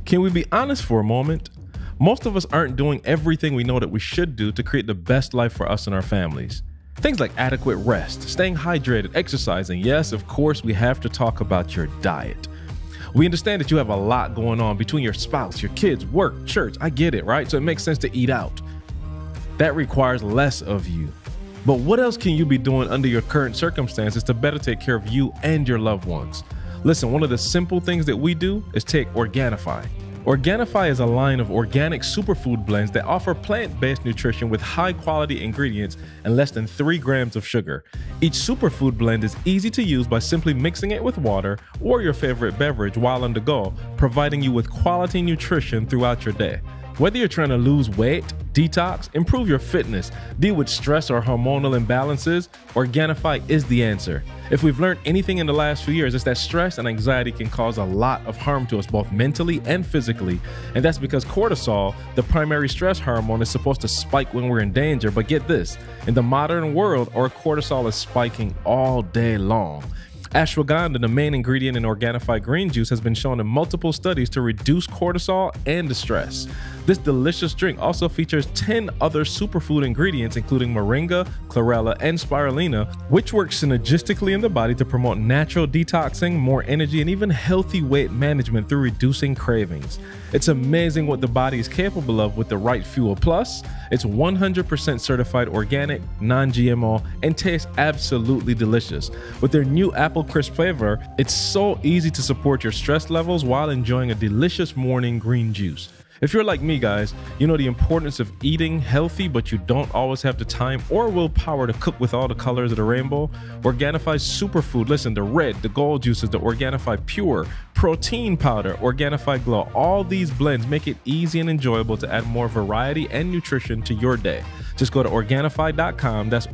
Can we be honest for a moment? Most of us aren't doing everything we know that we should do to create the best life for us and our families. Things like adequate rest, staying hydrated, exercising. Yes, of course, we have to talk about your diet. We understand that you have a lot going on between your spouse, your kids, work, church. I get it, right? So it makes sense to eat out. That requires less of you. But what else can you be doing under your current circumstances to better take care of you and your loved ones? Listen, one of the simple things that we do is take Organifi. Organifi is a line of organic superfood blends that offer plant-based nutrition with high-quality ingredients and less than 3 grams of sugar. Each superfood blend is easy to use by simply mixing it with water or your favorite beverage while on the go, providing you with quality nutrition throughout your day. Whether you're trying to lose weight, detox, improve your fitness, deal with stress or hormonal imbalances, Organifi is the answer. If we've learned anything in the last few years, it's that stress and anxiety can cause a lot of harm to us, both mentally and physically. And that's because cortisol, the primary stress hormone, is supposed to spike when we're in danger. But get this, in the modern world, our cortisol is spiking all day long. Ashwagandha, the main ingredient in Organifi green juice, has been shown in multiple studies to reduce cortisol and the stress. This delicious drink also features 10 other superfood ingredients, including moringa, chlorella, and spirulina, which work synergistically in the body to promote natural detoxing, more energy, and even healthy weight management through reducing cravings. It's amazing what the body is capable of with the right fuel. Plus, it's 100% certified organic, non-GMO, and tastes absolutely delicious. With their new apple crisp flavor, it's so easy to support your stress levels while enjoying a delicious morning green juice. If you're like me, guys, you know the importance of eating healthy, but you don't always have the time or willpower to cook with all the colors of the rainbow. Organifi's superfood, listen, the red, the gold juices, the Organifi Pure, protein powder, Organifi Glow, all these blends make it easy and enjoyable to add more variety and nutrition to your day. Just go to Organifi.com, that's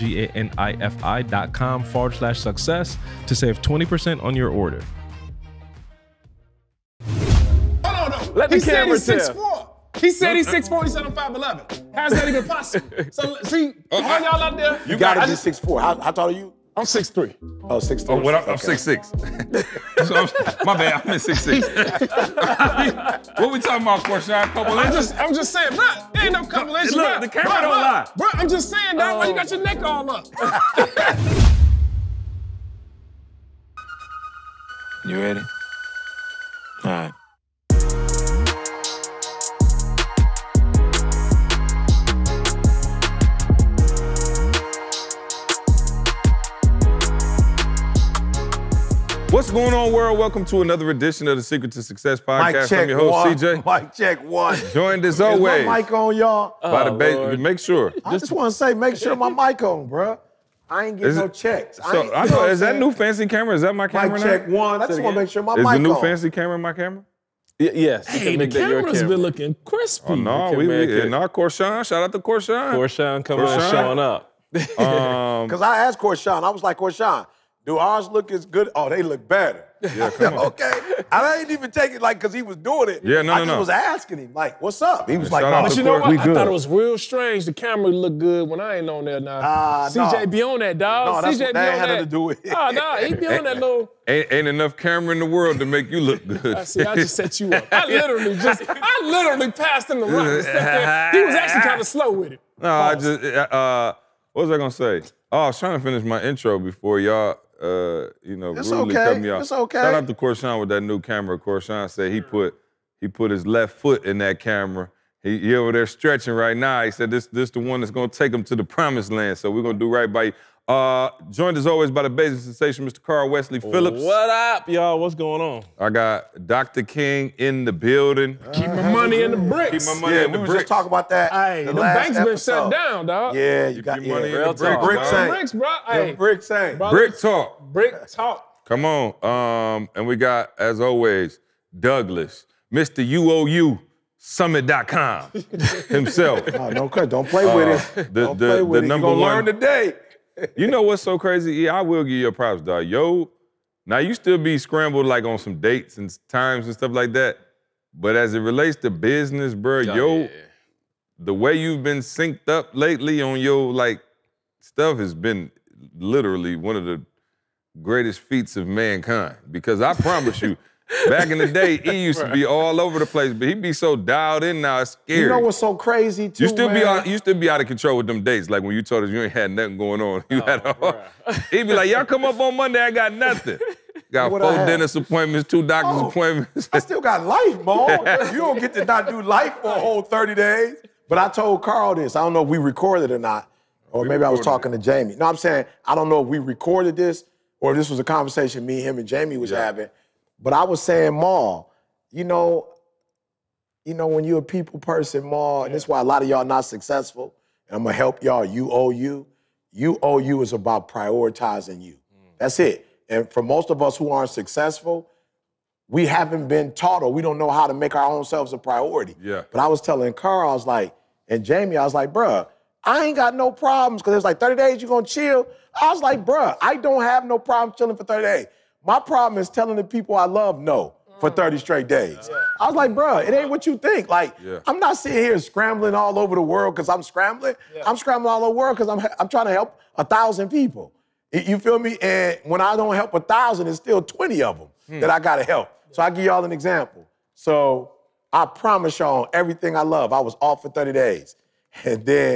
ORGANIFI.com/success to save 20% on your order. Let the camera tell. 6'4". He said he's 6'4", he said I'm 5'11". How's that even possible? So, see, all y'all out there? You gotta be 6'4". How tall are you? I'm 6'3". Oh, 6'3". Oh, well, I'm 6'6". So my bad, I'm at 6'6". What we talking about, Corshawn? Couple inches? I'm just saying, bro, there ain't no couple inches, Look, bro. the camera don't lie. Bro, I'm just saying, dog, why you got your neck all up? You ready? All right. What's going on, world? Welcome to another edition of the Secret to Success podcast. I'm your host, CJ. Mic check one. Joined as always. Is my mic on, y'all? By the base, make sure. I just want to say, make sure my mic on, bro. I ain't getting no checks. So I know, is that new fancy camera? Is that my camera Mic now? check one. I just want to make sure my mic Is on. the new fancy camera my camera? Yes. Hey, the camera's been looking crispy. Oh, no, Corshawn. Shout out to Corshawn. Corshawn coming on, showing up. Because I asked Corshawn, I was like, Corshawn, do ours look as good? Oh, they look better. Yeah, come on. Okay. I didn't even take it like because he was doing it. Yeah, no, I just was asking him, like, what's up? He was like, shout out no, But to you know what? we I good. thought it was real strange. The camera looked good when I ain't on there now. CJ be on that, dog. No, that's CJ what be that on had that. to do with it. Oh, nah, he be on that little. Ain't enough camera in the world to make you look good. See, I just set you up. I literally passed him the rock. and stuff there. He was actually kind of slow with it. No, I just, what was I gonna say? Oh, I was trying to finish my intro before y'all, It's rudely okay. cut me off. It's okay. Shout out to Corshawn with that new camera. Corshawn said he put his left foot in that camera. He over there stretching right now. He said this the one that's gonna take him to the promised land. So we're gonna do right by you. Joined as always by the basic sensation, Mr. Carl Wesley Phillips. What up, y'all? What's going on? I got Dr. King in the building. Keep my money in the bricks. Keep my money in the we were bricks. just talking about that. Hey, the the last bank's been episode. shut down, dog. Yeah, you Keep got your money in real the bricks. talk, Bricks dog. ain't. Bricks, bro. Them Hey, bricks ain't. brother. Brick talk. Brick talk. Come on. And we got, as always, Douglas, Mr. UOU Summit.com himself. Oh, don't play with it. Don't play with it. number You're gonna one. learn today. You know what's so crazy? Yeah, I will give you your props, dog. Yo, now you still be scrambled like on some dates and times and stuff like that. But as it relates to business, bro, the way you've been synced up lately on your like stuff has been literally one of the greatest feats of mankind. Because I promise you, Back in the day, he used to be all over the place, but he be so dialed in now, it's scary. You know what's so crazy too, You still man? be out of control with them dates. Like when you told us you ain't had nothing going on. He'd be like, y'all come up on Monday, I got nothing. Got What 4 I had? dentist appointments, 2 doctor's appointments. I still got life, Mo. You don't get to not do life for a whole 30 days. But I told Carl this. I don't know if we recorded or not. Or maybe I was talking to Jamie. No, I'm saying, I don't know if we recorded this or if this was a conversation me, him, and Jamie was having. But I was saying, Ma, you know, when you're a people person, Ma, and this is why a lot of y'all not successful, and I'm gonna help y'all, you owe you. You owe you is about prioritizing you. That's it. And for most of us who aren't successful, we haven't been taught or we don't know how to make our own selves a priority. Yeah. But I was telling Carl, I was like, and Jamie, I was like, bruh, I ain't got no problems because it was like 30 days you gonna chill. I was like, bruh, I don't have no problem chilling for 30 days. My problem is telling the people I love no for 30 straight days. I was like, bruh, it ain't what you think. Like, I'm not sitting here scrambling all over the world because I'm scrambling. I'm scrambling all over the world because I'm trying to help 1,000 people. You feel me? And when I don't help 1,000, it's still 20 of them that I gotta help. So I give y'all an example. So I promise y'all everything I love, I was off for 30 days. And then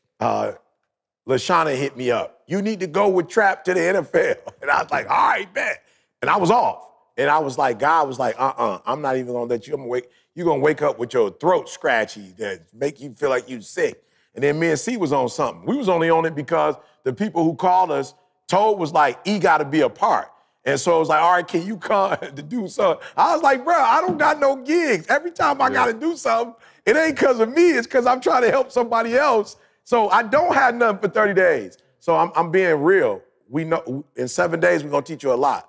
LaShawna hit me up. You need to go with Trap to the NFL. And I was like, all right, bet. And I was off. And I was like, God was like, I'm not even gonna let you, you're gonna wake up with your throat scratchy that make you feel like you sick. And then me and C was on something. We was only on it because the people who called us was like, E gotta be a part. And so it was like, all right, can you come to do something? I was like, bro, I don't got no gigs. Every time I gotta do something, it ain't because of me, it's because I'm trying to help somebody else. So I don't have nothing for 30 days. So I'm being real. We know in 7 days, we're gonna teach you a lot.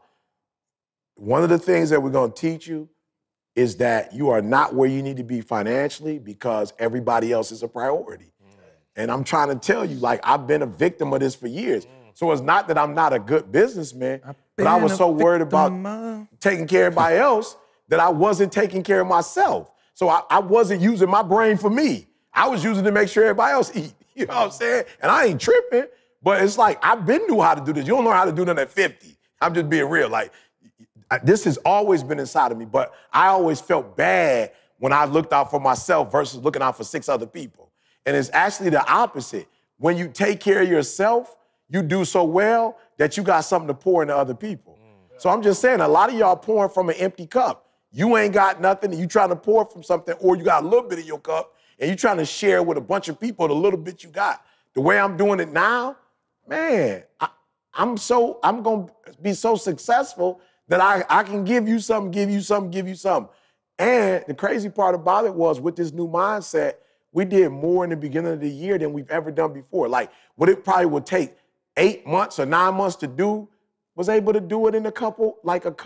One of the things that we're gonna teach you is that you are not where you need to be financially because everybody else is a priority. And I'm trying to tell you, like, I've been a victim of this for years. So it's not that I'm not a good businessman, but I was so worried about taking care of everybody else that I wasn't taking care of myself. So I wasn't using my brain for me. I was using it to make sure everybody else eat. You know what I'm saying? And I ain't tripping, but it's like, I've been knew how to do this. You don't know how to do that at 50. I'm just being real. Like, this has always been inside of me, but I always felt bad when I looked out for myself versus looking out for 6 other people. And it's actually the opposite. When you take care of yourself, you do so well that you got something to pour into other people. So I'm just saying, a lot of y'all pouring from an empty cup. You ain't got nothing, and you trying to pour from something, or you got a little bit of your cup, and you trying to share with a bunch of people the little bit you got. The way I'm doing it now, man, I'm gonna be so successful that I can give you something, give you something, give you something. And the crazy part about it was with this new mindset, we did more in the beginning of the year than we've ever done before. Like what it probably would take 8 months or 9 months to do, was able to do it in a couple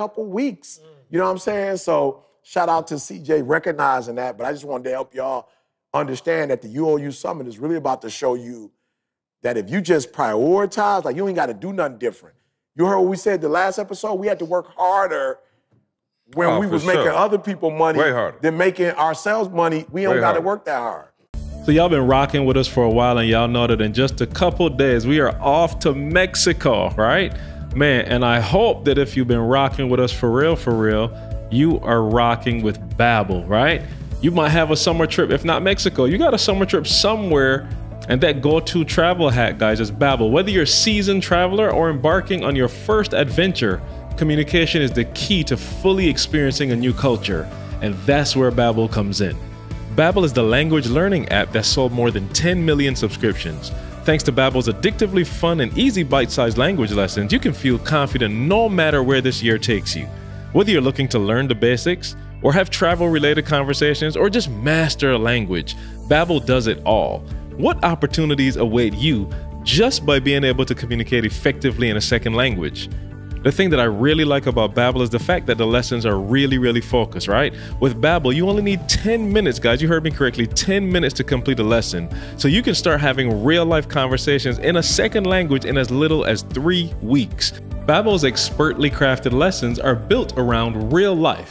weeks. You know what I'm saying? So shout out to CJ recognizing that, but I just wanted to help y'all understand that the UOU Summit is really about to show you that if you just prioritize, like you ain't got to do nothing different. You heard what we said the last episode? We had to work harder when we was making other people money than making ourselves money. We don't got to work that hard. So y'all been rocking with us for a while, and y'all know that in just a couple days, we are off to Mexico, right? Man, and I hope that if you've been rocking with us for real, you are rocking with Babbel, right? You might have a summer trip, if not Mexico, you got a summer trip somewhere. And that go-to travel hack, guys, is Babbel. Whether you're a seasoned traveler or embarking on your first adventure, communication is the key to fully experiencing a new culture. And that's where Babbel comes in. Babbel is the language learning app that sold more than 10 million subscriptions. Thanks to Babbel's addictively fun and easy bite-sized language lessons, you can feel confident no matter where this year takes you. Whether you're looking to learn the basics, or have travel-related conversations, or just master a language, Babbel does it all. What opportunities await you just by being able to communicate effectively in a second language? The thing that I really like about Babbel is the fact that the lessons are really focused, right? With Babbel, you only need 10 minutes, guys. You heard me correctly, 10 minutes to complete a lesson. So you can start having real-life conversations in a second language in as little as 3 weeks. Babbel's expertly crafted lessons are built around real life.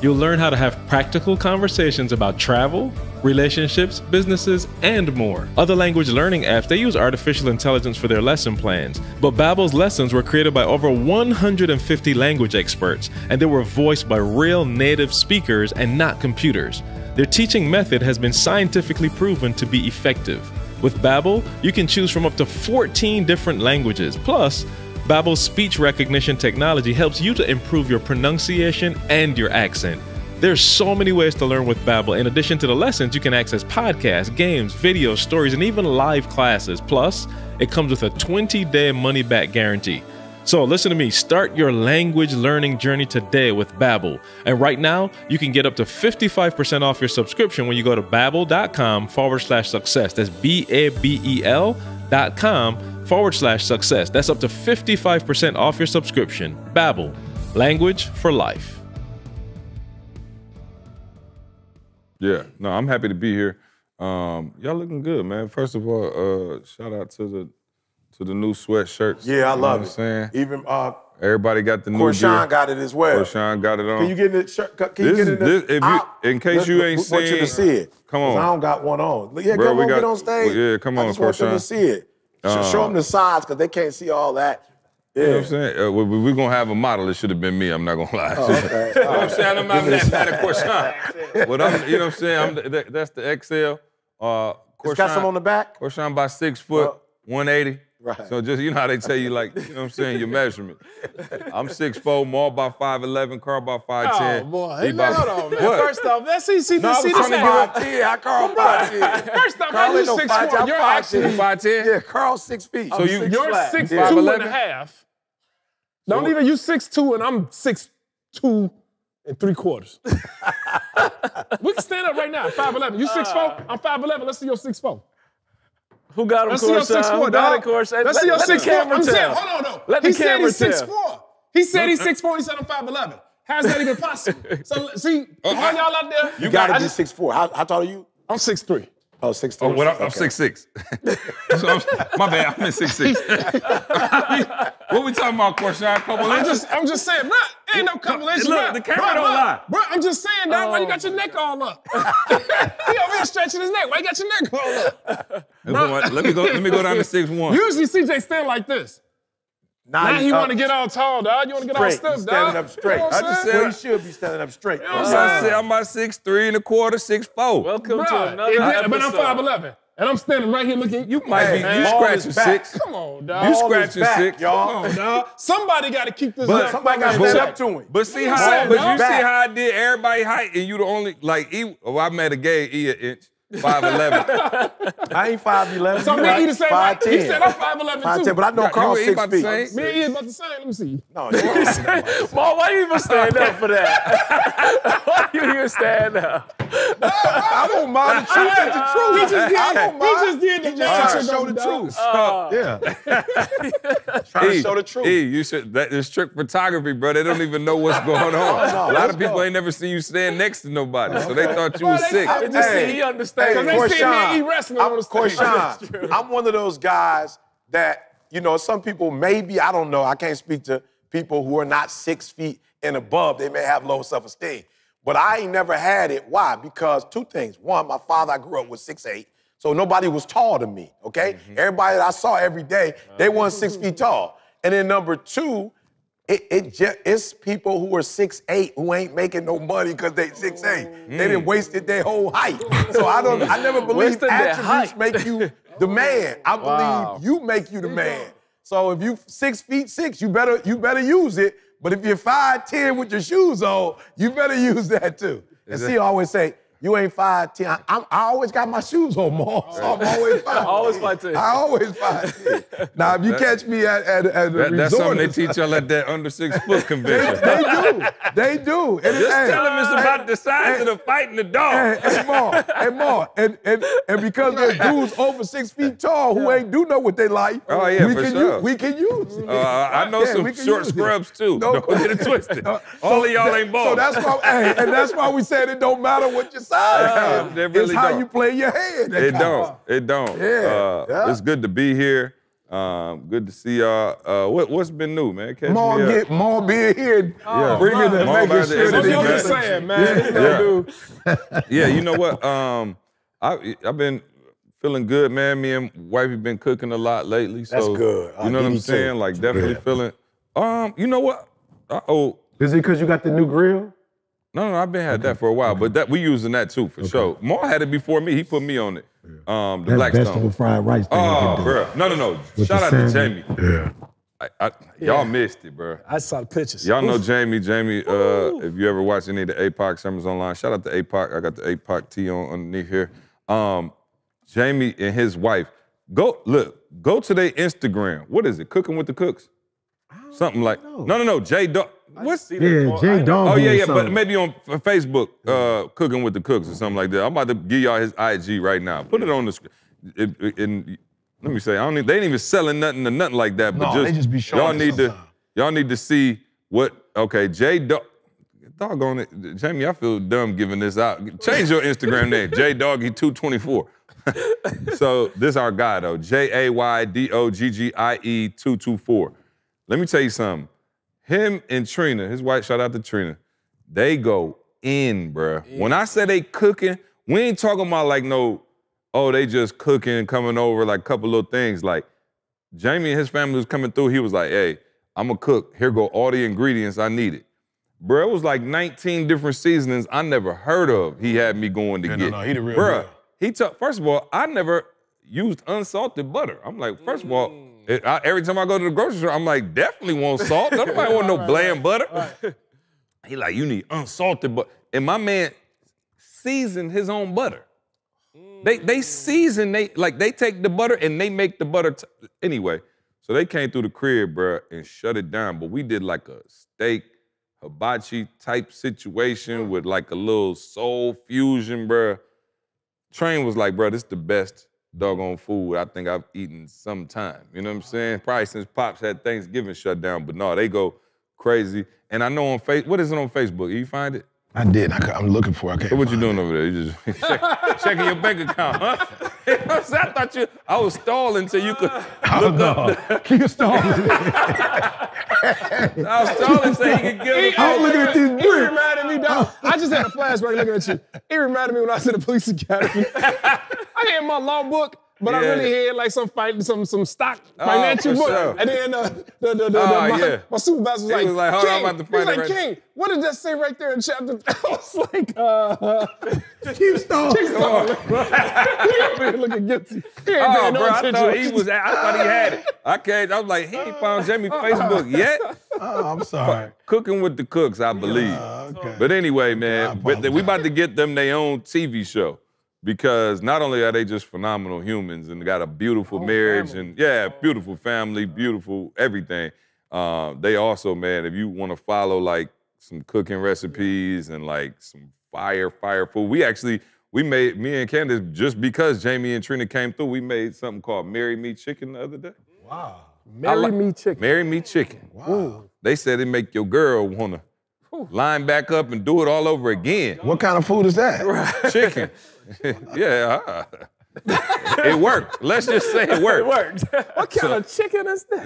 You'll learn how to have practical conversations about travel, relationships, businesses, and more. Other language learning apps, they use artificial intelligence for their lesson plans, but Babbel's lessons were created by over 150 language experts, and they were voiced by real native speakers and not computers. Their teaching method has been scientifically proven to be effective. With Babbel, you can choose from up to 14 different languages. Plus, Babbel's speech recognition technology helps you to improve your pronunciation and your accent. There's so many ways to learn with Babbel. In addition to the lessons, you can access podcasts, games, videos, stories, and even live classes. Plus, it comes with a 20-day money-back guarantee. So listen to me, start your language learning journey today with Babbel. And right now, you can get up to 55% off your subscription when you go to babbel.com/success. That's BABEL.com/success. That's up to 55% off your subscription. Babbel, language for life. Yeah, no, I'm happy to be here. Y'all looking good, man. First of all, shout out to the new sweatshirts. Yeah, I love what it. I'm saying? Even Everybody got the new Corshawn gear. got it as well. Corshawn got it on. Can you get in the shirt? Can you get in the? In case you ain't seen, want you to see it. Come on. 'Cause I don't got one on. Yeah, Bro, come we on, got- get on stage. yeah, come on, I just want them Corshawn. to see it. Show them the size because they can't see all that. Yeah. You know what I'm saying? We're going to have a model. It should have been me. I'm not going to lie. Okay. You know what I'm saying? I'm not that mad at Corshawn. But you know what I'm saying? That's the XL. It's got some on the back? Corshawn about 6 foot, 180. Right. So just, you know how they tell you, like, you know what I'm saying, your measurement. I'm 6'4", Maul about 5'11", Carl about 5'10". Oh, boy. He Hey, man, about- hold on, man. What? First off, let's see No, I this was trying to hat. give 10. I Carl 5'10. First off, Carl man, ain't you no 6'4". 5'10". You're I'm actually 5'10"? Yeah, Carl's 6 feet. So you- you're flat. 6'2" Yeah. and 5'11"? a half. Don't even you 6'2" and I'm 6'2" and 3/4. We can stand up right now. 5'11". You 6'4", I'm 5'11". Let's see your 6'4". Who got him, Let's see your 6'4", Who got dog. it, Corshawn? Let's see your Let the 6'4". camera I'm saying, tell. hold on, though. Let the He said camera he's tell. 6'4". He said he's 6'4", he said I'm 5'11". How's that even possible? So, see, all y'all out there, You got to be 6'4". How tall are you? I'm 6'3". Oh, 6'3". Oh, well, I'm Okay. 6'6". So my bad, I'm at 6'6". What we talking about, Corshawn? Couple inches? I'm just saying, bro, ain't no couple inches. Look, bruh. the camera Bruh, don't bruh, lie. Bro, I'm just saying, dog, why you got your neck all up? He over here stretching his neck. Why you got your neck all up? Let me go down to 6'1". Usually CJ stand like this. Now he want to get all tall, dog. You want to get all straight. stiff, He's dog. standing up straight. You know what I'm I just saying? said- Well, he should be standing up straight. You know what I'm saying? I'm about 6'3 1/4", 6'4". Welcome to Bruh, another but I'm episode. 5'11", and I'm standing right here looking. You Might be, you Ball scratching is back. 6. Come on, dog. You Ball is scratching back, 6. y'all. Come on, dog. Somebody got to keep this But up. Somebody got to But- stand up to him. But see Ball how is back. I did everybody height and you the only I met a gay an inch, 5'11". I ain't 5'11". So me and you the same height. He said I'm 5'11" 5'10", too. but I know Carl's you 6 about the feet. same? Me and you about the same. Let me see. No, Maul, why you even stand up for that? Why you even stand up? I don't mind the truth. He just did, I don't mind. he just did the Trying to job. show the truth. Yeah. Trying to show the truth. You should. It's trick photography, bro. They don't even know what's going on. no, A lot let's of people go. ain't never seen you stand next to nobody, so they thought you was sick. Just see, he understands. They seen me eat wrestling on the stage. Corshawn, I'm one of those guys that, you know, some people maybe, I don't know, I can't speak to people who are not 6 feet and above. They may have low self-esteem. But I ain't never had it. Why? Because two things. One, my father, I grew up with 6'8", so nobody was tall to me, okay? Everybody that I saw every day, they weren't 6 feet tall. And then number two, it's people who are 6'8" who ain't making no money because they 6'8". They didn't wasted their whole height. So I never believed Wasted their attributes height. make you the man. I believe you make you the man. So if you 6'6", you better use it. But if you're 5'10" with your shoes on, you better use that too. And see, I always say, you ain't 5'10". I always got my shoes on, Maul. So I'm always 5'10". Always 5'10". I always 5'10". Now, if you catch me at a resort, That's something they teach y'all at that under 6 foot convention. They do. And Just tell them it's about the size of the fight and the dog. And more. And because there's dudes over 6 feet tall who ain't do know what they like, Oh, yeah, for sure. we can use it. I know Yeah, some we can short use it. scrubs too. No Don't get it twisted. All of y'all ain't bald. So that's why, and that's why we said it don't matter what your size they is. really It's how don't. you play your hand. It don't. Yeah. It's good to be here. Good to see y'all. What's been new, man? Catch More me up. get more beer here. Yeah. Bring it and More making about sure the that energy, I'm man. just saying, man. Yeah, you know what? I've been feeling good, man. Me and wifey been cooking a lot lately. So, That's good. You know what I'm DD too. saying? Like definitely feeling. You know what? Is it because you got the new grill? No, I've been had that for a while, but that we using that too for sure. Maul had it before me. He put me on it. The That Blackstone. vegetable fried rice thing. Oh, you can do. bro. No. With Shout the out to salmon. Jamie. Yeah. Y'all missed it, bro. I saw the pictures. Y'all know Jamie. Jamie, if you ever watch any of the APOC summers online, shout out to APOC. I got the APOC tee on underneath here. Jamie and his wife, go to their Instagram. What is it? Cooking with the Cooks? Something like, no, J Dog. What's Yeah, J Dog. Oh, yeah, but maybe on Facebook, Cooking with the Cooks or something like that. I'm about to give y'all his IG right now. Put it on the screen. Let me say, they ain't even selling nothing or nothing like that, but No, they just be showing it y'all need to see what, okay, J Dog, doggone it, Jamie, I feel dumb giving this out. Change your Instagram name, J Doggy 224. So this our guy though, JAYDOGGIE 224. Let me tell you something. Him and Trina, his wife, shout out to Trina, they go in, bruh. Yeah. When I say they cooking, we ain't talking about like they just cooking, coming over, like a couple little things. Like, Jamie and his family was coming through, he was like, hey, I'm a cook. Here go all the ingredients I needed. Bruh, it was like 19 different seasonings I never heard of he had me going to get. No, he the real bruh, deal. First of all, I never used unsalted butter. I'm like, first of all, every time I go to the grocery store, I'm like, definitely want salt. Nobody want no bland butter. Right. He like, you need unsalted butter. And my man seasoned his own butter. They season, they take the butter and they make the butter. Anyway, so they came through the crib, bruh, and shut it down. But we did like a steak, hibachi type situation with like a little soul fusion, bruh. Train was like, bruh, this is the best doggone food I think I've eaten sometime. You know what I'm saying? Probably since Pops had Thanksgiving shut down, but no, they go crazy. And I know on Facebook, what is it on Facebook? You find it? I did. I'm looking for it. So what you doing over there? You just checking your bank account, huh? You know what I'm saying? I was stalling until you could look up. Keep stalling. I was stalling so he could get it. I'm looking at these He reminded me, dog. I just had a flashback looking at you. He reminded me when I was in the police academy. I had my law book, but I really had like some stock financial book. Sure. And then my supervisor was He like, was like, hold on, King, I'm about to find he was it like, right King, what did that say right there in chapter? I was like, Keep stalling. Keep stalling. He ain't looking guilty. He ain't Oh, paying bro, no I attention. thought he had it. I was like, he ain't found Jamie's Facebook yet. Oh, I'm sorry. Cooking with the Cooks, I believe. Okay. But anyway, man, we about to get them their own TV show. Because not only are they just phenomenal humans and they got a beautiful marriage and beautiful family, beautiful everything. They also, man, if you want to follow like some cooking recipes and like some fire food, we made, me and Candace, just because Jamie and Trina came through, we made something called Marry Me Chicken the other day. Wow. Marry Me Chicken. Marry Me Chicken. Wow. They said it make your girl wanna line back up and do it all over again. What kind of food is that? Chicken. It worked. Let's just say it worked. It worked. What kind of chicken is that?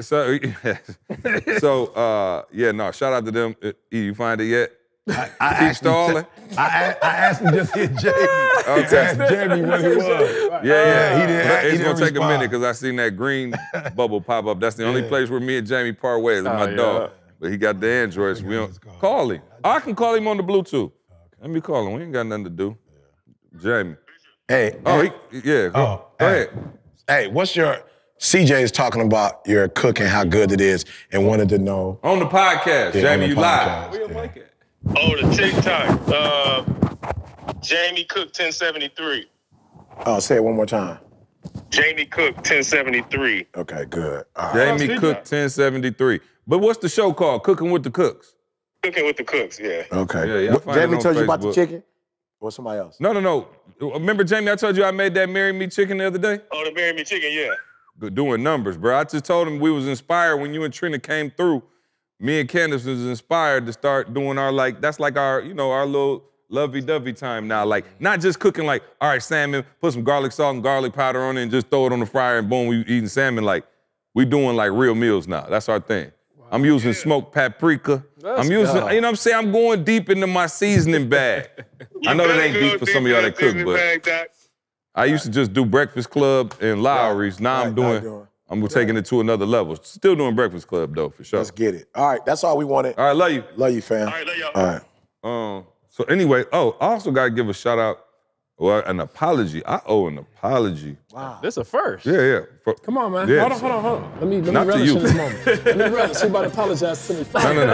Shout out to them. You find it yet? I Keep stalling. I asked him just to hit Jamie. Okay. Asked Jamie what he was. Yeah. he didn't It's gonna take a respond. minute because I seen that green bubble pop up. That's the only place where me and Jamie part ways. With my dog. But he got the Android, so we don't call him. I can call him on the Bluetooth. Let me call him. We ain't got nothing to do. Jamie. Hey. Go ahead. Hey, what's your... CJ's talking about your cooking, how good it is, and wanted to know... On the podcast, Yeah, Jamie, on the you live. podcast, Oh, the TikTok. Jamie Cook 1073. Oh, say it one more time. Jamie Cook 1073. Okay, good. All right. Jamie Cook 1073. But what's the show called? Cooking with the Cooks. Cooking with the Cooks, yeah. Okay. Yeah, find it Jamie on told you about the Facebook. chicken? Or somebody else? No. Remember, Jamie, I told you I made that Marry Me Chicken the other day? Oh, the Marry Me Chicken, yeah. Doing numbers, bro. I just told him we was inspired when you and Trina came through. Me and Candace was inspired to start doing our, that's like our, our little lovey-dovey time now. Like, not just cooking like, all right, salmon, put some garlic salt and garlic powder on it and just throw it on the fryer and boom, we eating salmon. Like, We doing like real meals now. That's our thing. I'm using smoked paprika. I'm using, you know what I'm saying? I'm going deep into my seasoning bag. I know that ain't deep for some of y'all that cook, but I used to just do Breakfast Club and Lowry's. Now I'm taking it to another level. Still doing Breakfast Club though, for sure. Let's get it. All right, that's all we wanted. All right, love you. Love you, fam. All right, love y'all. All right. So anyway, I also got to give a shout out, or an apology. I owe an apology. Wow. This a first. Yeah. Come on, man. Yeah, Hold on. Let me Not to relish you. in this moment. Let me relish. You about to apologize to me.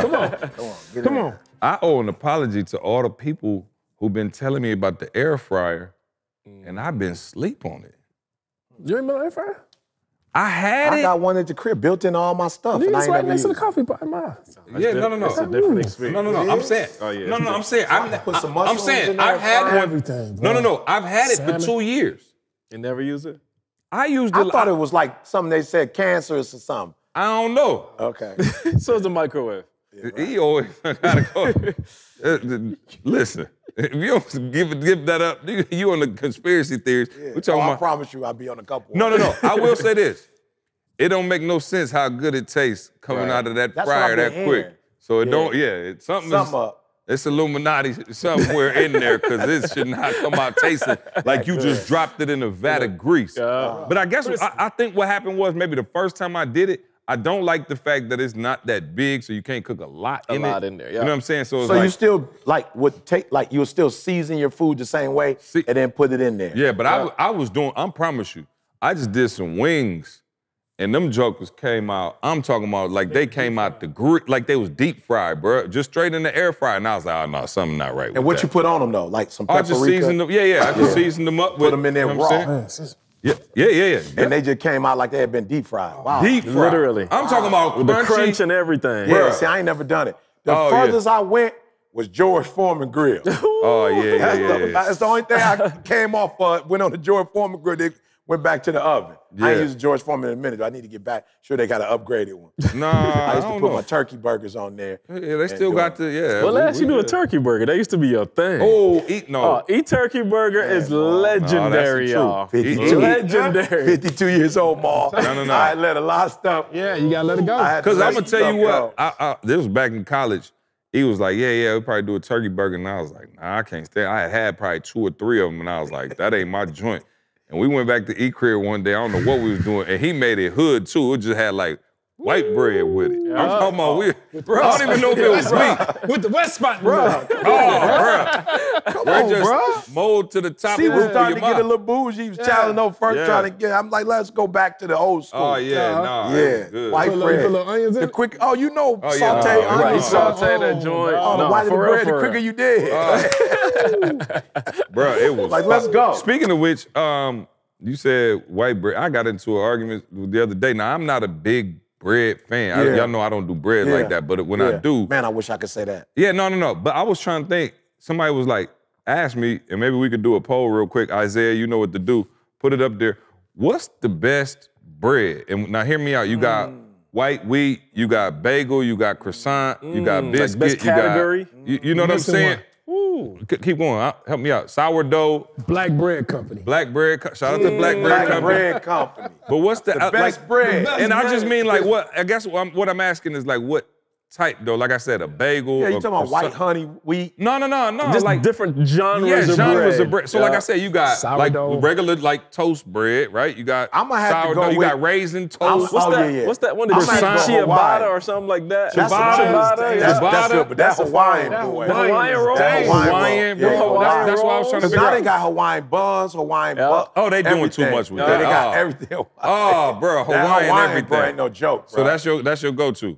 No. Come on. I owe an apology to all the people who've been telling me about the air fryer, and I've been asleep on it. You ain't been on air fryer? I had I it. got one at the crib, built in all my stuff. You and I just ain't right never next to the used it. coffee pot in my house. Yeah, no. It's a different experience. No. I'm saying. Oh, yeah. No. I'm saying. Put some I'm mushrooms in saying. there, I've had fry one. Everything, bro. No. I've had it Salmon. for 2 years. You never use it? I used I it. thought it was like something they said cancerous or something. I don't know. Okay. So is the microwave. He always gotta go. Listen, if you don't give that up, you on the conspiracy theories. We're talking I about. promise you I'll be on a couple. No. I will say this. It don't make no sense how good it tastes coming out of that That's what fryer I've that been quick. hearing. So it don't. Yeah, it's something up. It's Illuminati somewhere in there because it should not come out tasting like you just dropped it in a vat of grease. But I guess I think what happened was maybe the first time I did it, I don't like the fact that it's not that big, so you can't cook a lot in it. in there, yeah. You know what I'm saying? So, it's So like, you still you'll still season your food the same way and then put it in there. yeah, but I was doing, I promise you, I just did some wings and them jokers came out, I'm talking about like they came out like they was deep fried, bro. Just straight in the air fryer. And I was like, oh no, something not right with And what that. you put on them though? Like some I paprika? just seasoned them, I just seasoned them up with. Put them in there you know what I'm raw. saying? Yeah. And they just came out like they had been deep fried. Wow. Deep fried. Literally. I'm talking about With the crunchy. crunch and everything. Yeah, Bruh. see, I ain't never done it. The Oh, yeah. furthest I went was George Foreman Grill. Oh, yeah. That's the only thing I came off went on the George Foreman Grill. They went back to the oven. I ain't Yeah. using George Foreman in a minute. I need to get back. Sure, they got an upgraded one. Nah, I used to don't put know. my turkey burgers on there. Yeah, they still got the, Well, let us you do a turkey burger. That used to be your thing. Oh, Eat Turkey Burger is legendary, the truth. y'all. 52. Legendary. 52 years old, Ma. No. I let a lot of stuff. Yeah, you gotta let it go. Because I'm going to tell you what. what, this was back in college. He was like, yeah, we'll probably do a turkey burger. And I was like, nah, I can't stand it. I had probably 2 or 3 of them, and I was like, that ain't my joint. And we went back to E-Crib one day. I don't know what we was doing. And he made it hood, too. It just had, like, white bread with it. I'm talking about, bro, I don't even know if it was me. With the West spot, bro. Come on, Just bro. mold to the top He of was the starting to your get a mouth. little bougie. He was challenging over first, Yeah. trying to get. I'm like, let's go back to the old school. Oh, yeah, nah. Yeah, Good. white Put bread. little onions in The it? quick, you know, Oh, yeah, saute no, onions. Right, he Oh, sauteed that joint. Oh, the No, whiter the for real, bread, the for quicker real. you did. Bro, it was Like, let's go. Speaking of which, you said white bread. I got into an argument the other day. Now, I'm not a big bread fan. Yeah. Y'all know I don't do bread Yeah. like that, but when I do, Man, I wish I could say that. yeah, no. But I was trying to think. Somebody was like, ask me, and maybe we could do a poll real quick. Isaiah, you know what to do. Put it up there. What's the best bread? And now hear me out. You got white wheat, you got bagel, you got croissant, you got biscuit, best you got. category? You know what I'm Missing saying? one. Ooh. Keep going. Help me out. Sourdough, Black Bread Company. black bread. Shout out to Black Bread Black Company. bread company. But what's the, best bread. And I just mean like what? I guess what I'm asking is like what type though? Like I said, a bagel. Yeah, you a talking about white croissant. honey wheat? No. Just like different genres yeah, of genres bread. of bread. So like I said, you got Sourdough. like regular like toast bread, right? You got I'ma have to sourdough. go You with- got raisin toast. What's Oh, that? yeah. What's that one? That I'm gonna is go Hawaii. ciabatta or something like that? That's Ciabatta, yeah. That's good, but that's Hawaiian, That boy. Hawaiian Hawaiian roll. That's Hawaiian, roll. bro. Yeah, That's what I was trying to Because figure now they out. got Hawaiian buns, Hawaiian buns. Oh, they doing too much with yeah, that. They got Oh. everything. Oh, bro, That Hawaiian everything. bro, ain't no joke, bro. So that's your go-to.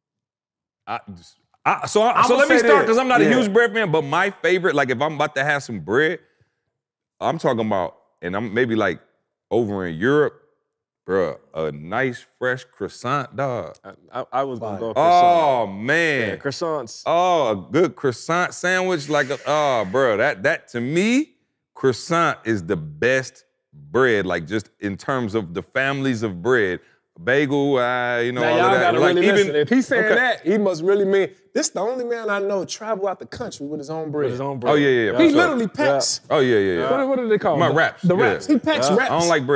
So I'ma let me say start this. because I'm not a Yeah. huge bread fan, but my favorite, like if I'm about to have some bread, I'm talking about, and I'm maybe like over in Europe, bro, a nice fresh croissant, dog. I was gonna go croissant. Oh man, Yeah, croissants. oh, a good croissant sandwich, like bro, that to me, croissant is the best bread, like just in terms of the families of bread. Bagel, you know, Now all y'all of that. gotta Like really even listen. If he's saying okay. that, he must really mean this. The only man I know travel out the country with his own bread. With his own bread. Oh yeah. He for sure. literally packs. Oh yeah. What do they call My them? wraps. The yeah. wraps. He packs wraps. I don't like bread.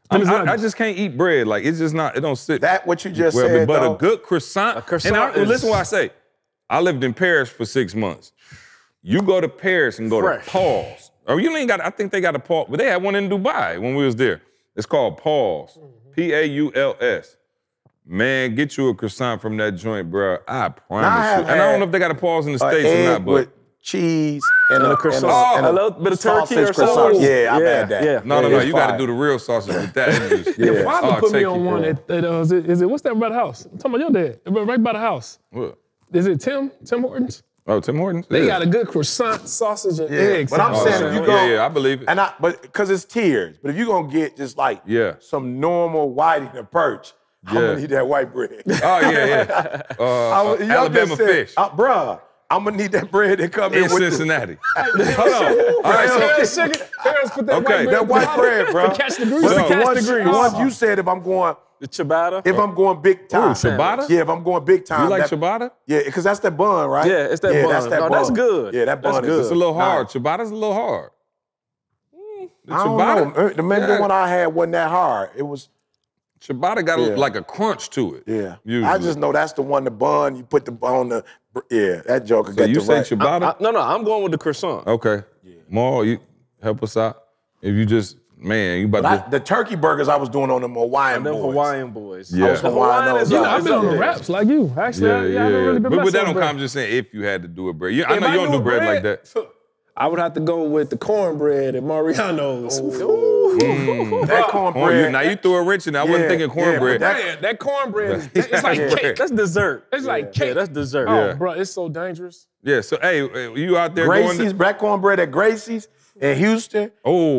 I just can't eat bread. Like, it's just not, it don't sit. That what you just well, said, but though? a good croissant. Listen what I say. I lived in Paris for 6 months. You go to Paris and go to Paul's. Or you ain't got, I think they got a Paul, but they had one in Dubai when we was there. It's called Paul's, P-A-U-L-S. Man, get you a croissant from that joint, bro. I promise you. And I don't know if they got a Paul's in the States or not, but. With cheese and a croissant. A little bit of turkey or croissant. something. Yeah, I've had that. Yeah. No, you got to do the real sausage with that. Your father put me on one is it what's that by the house? I'm talking about your dad. Right by the house. What? Is it Tim Hortons? Oh, Tim Hortons? They got a good croissant, sausage, and eggs. But I'm saying if you go, yeah, I believe it. But because it's tiers. But if you're gonna get just like some normal whiting and perch, I'm gonna need that white bread. Oh yeah. Alabama fish, bruh. I'm gonna need that bread that come in with Cincinnati. Hold on. All right, Harris put that white bread. That white bread, bro. To catch the grease. The one you said if I'm going. The ciabatta? If I'm going big time. Ooh, ciabatta? Yeah, if I'm going big time. You like ciabatta? Yeah, because that's that bun, right? Yeah, it's that bun. That's that bun. That's good. Yeah, that bun That's good. It's a little hard. Ciabatta's a little hard. I don't know. The one I had wasn't that hard. It was. Ciabatta got like a crunch to it. Yeah. Usually. I just know that's the one, the bun, you put the bun on the, that joker So got you the say right. ciabatta? No, I'm going with the croissant. Okay. Maul, you help us out. If you just, man, you about to. The turkey burgers I was doing on them Hawaiian boys. Hawaiian boys. Yeah. I was Hawaiian those. I've been on the wraps like you. Actually, I haven't really been But that messing don't with come bread. just saying if you had to do a bread. I know you don't do bread like that. I would have to go with the cornbread at Mariano's. That cornbread. Now you threw a wrench in there. I wasn't thinking cornbread. That cornbread, it's like cake. That's dessert. It's like cake. Yeah, that's dessert. Oh, bro, it's so dangerous. Yeah, so hey, you out there Gracie's, going? black cornbread at Gracie's in Houston.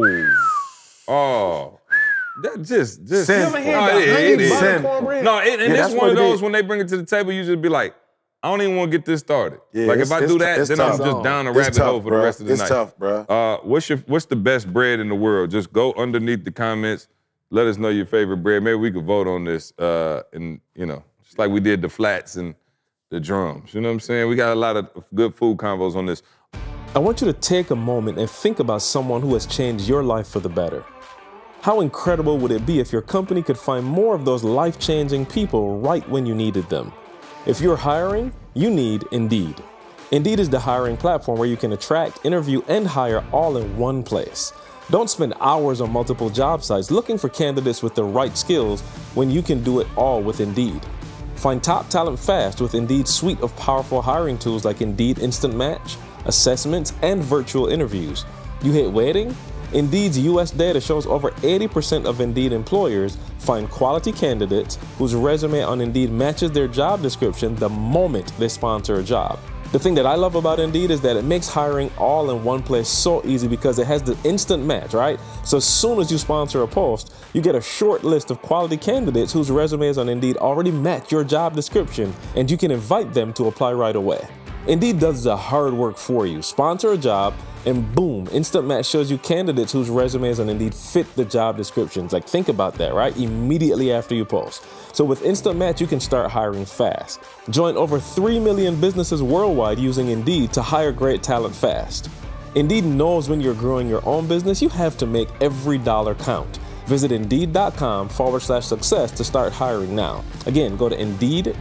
Oh. That just. Send. It is. Send. No, and it's that's one what of it those is. when they bring it to the table, you just be like, I don't even want to get this started. Yeah, like if I do that, it's then tough. I'm just down a It's rabbit tough, hole for the bro. rest of the night. It's tough, bro. What's the best bread in the world? Just go underneath the comments. Let us know your favorite bread. Maybe we could vote on this, and just like we did the flats and the drums. You know what I'm saying? We got a lot of good food combos on this. I want you to take a moment and think about someone who has changed your life for the better. How incredible would it be if your company could find more of those life-changing people right when you needed them? If you're hiring, you need Indeed. Indeed is the hiring platform where you can attract, interview, and hire all in one place. Don't spend hours on multiple job sites looking for candidates with the right skills when you can do it all with Indeed. Find top talent fast with Indeed's suite of powerful hiring tools like Indeed Instant Match, assessments, and virtual interviews. You hit waiting? Indeed's US data shows over 80% of Indeed employers find quality candidates whose resume on Indeed matches their job description the moment they sponsor a job. The thing that I love about Indeed is that it makes hiring all in one place so easy because it has the instant match, right? So as soon as you sponsor a post, you get a short list of quality candidates whose resumes on Indeed already match your job description, and you can invite them to apply right away. Indeed does the hard work for you. Sponsor a job, and boom, Instant Match shows you candidates whose resumes on Indeed fit the job descriptions. Like, think about that, right? Immediately after you post. So with Instant Match, you can start hiring fast. Join over 3 million businesses worldwide using Indeed to hire great talent fast. Indeed knows when you're growing your own business, you have to make every dollar count. Visit Indeed.com/success to start hiring now. Again, go to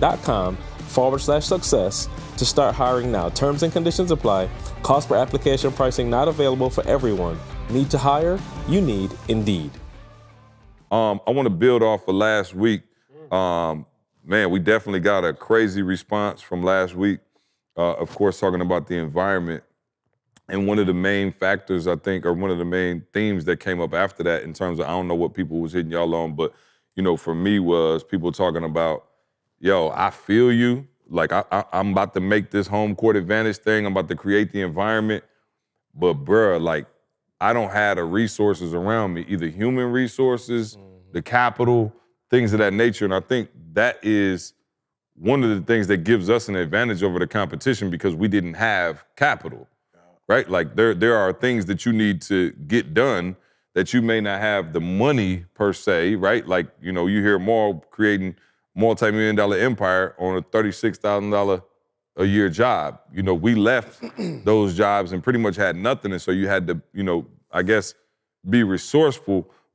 Indeed.com/success to start hiring now. Terms and conditions apply. Cost per application pricing not available for everyone. Need to hire? You need Indeed. I want to build off of last week. Man, we definitely got a crazy response from last week. Of course, talking about the environment. And one of the main factors, I think, or one of the main themes that came up after that in terms of, I don't know what people was hitting y'all on, but, for me was people talking about, yo, I feel you. Like, I'm about to make this home court advantage thing. I'm about to create the environment. But, bruh, like, I don't have the resources around me, either human resources, the capital, things of that nature. And I think that is one of the things that gives us an advantage over the competition because we didn't have capital, right? Like, there are things that you need to get done that you may not have the money per se, right? Like, you hear Maul creating multi-million-dollar empire on a $36,000 a year job. We left those jobs and pretty much had nothing. And so you had to, I guess, be resourceful.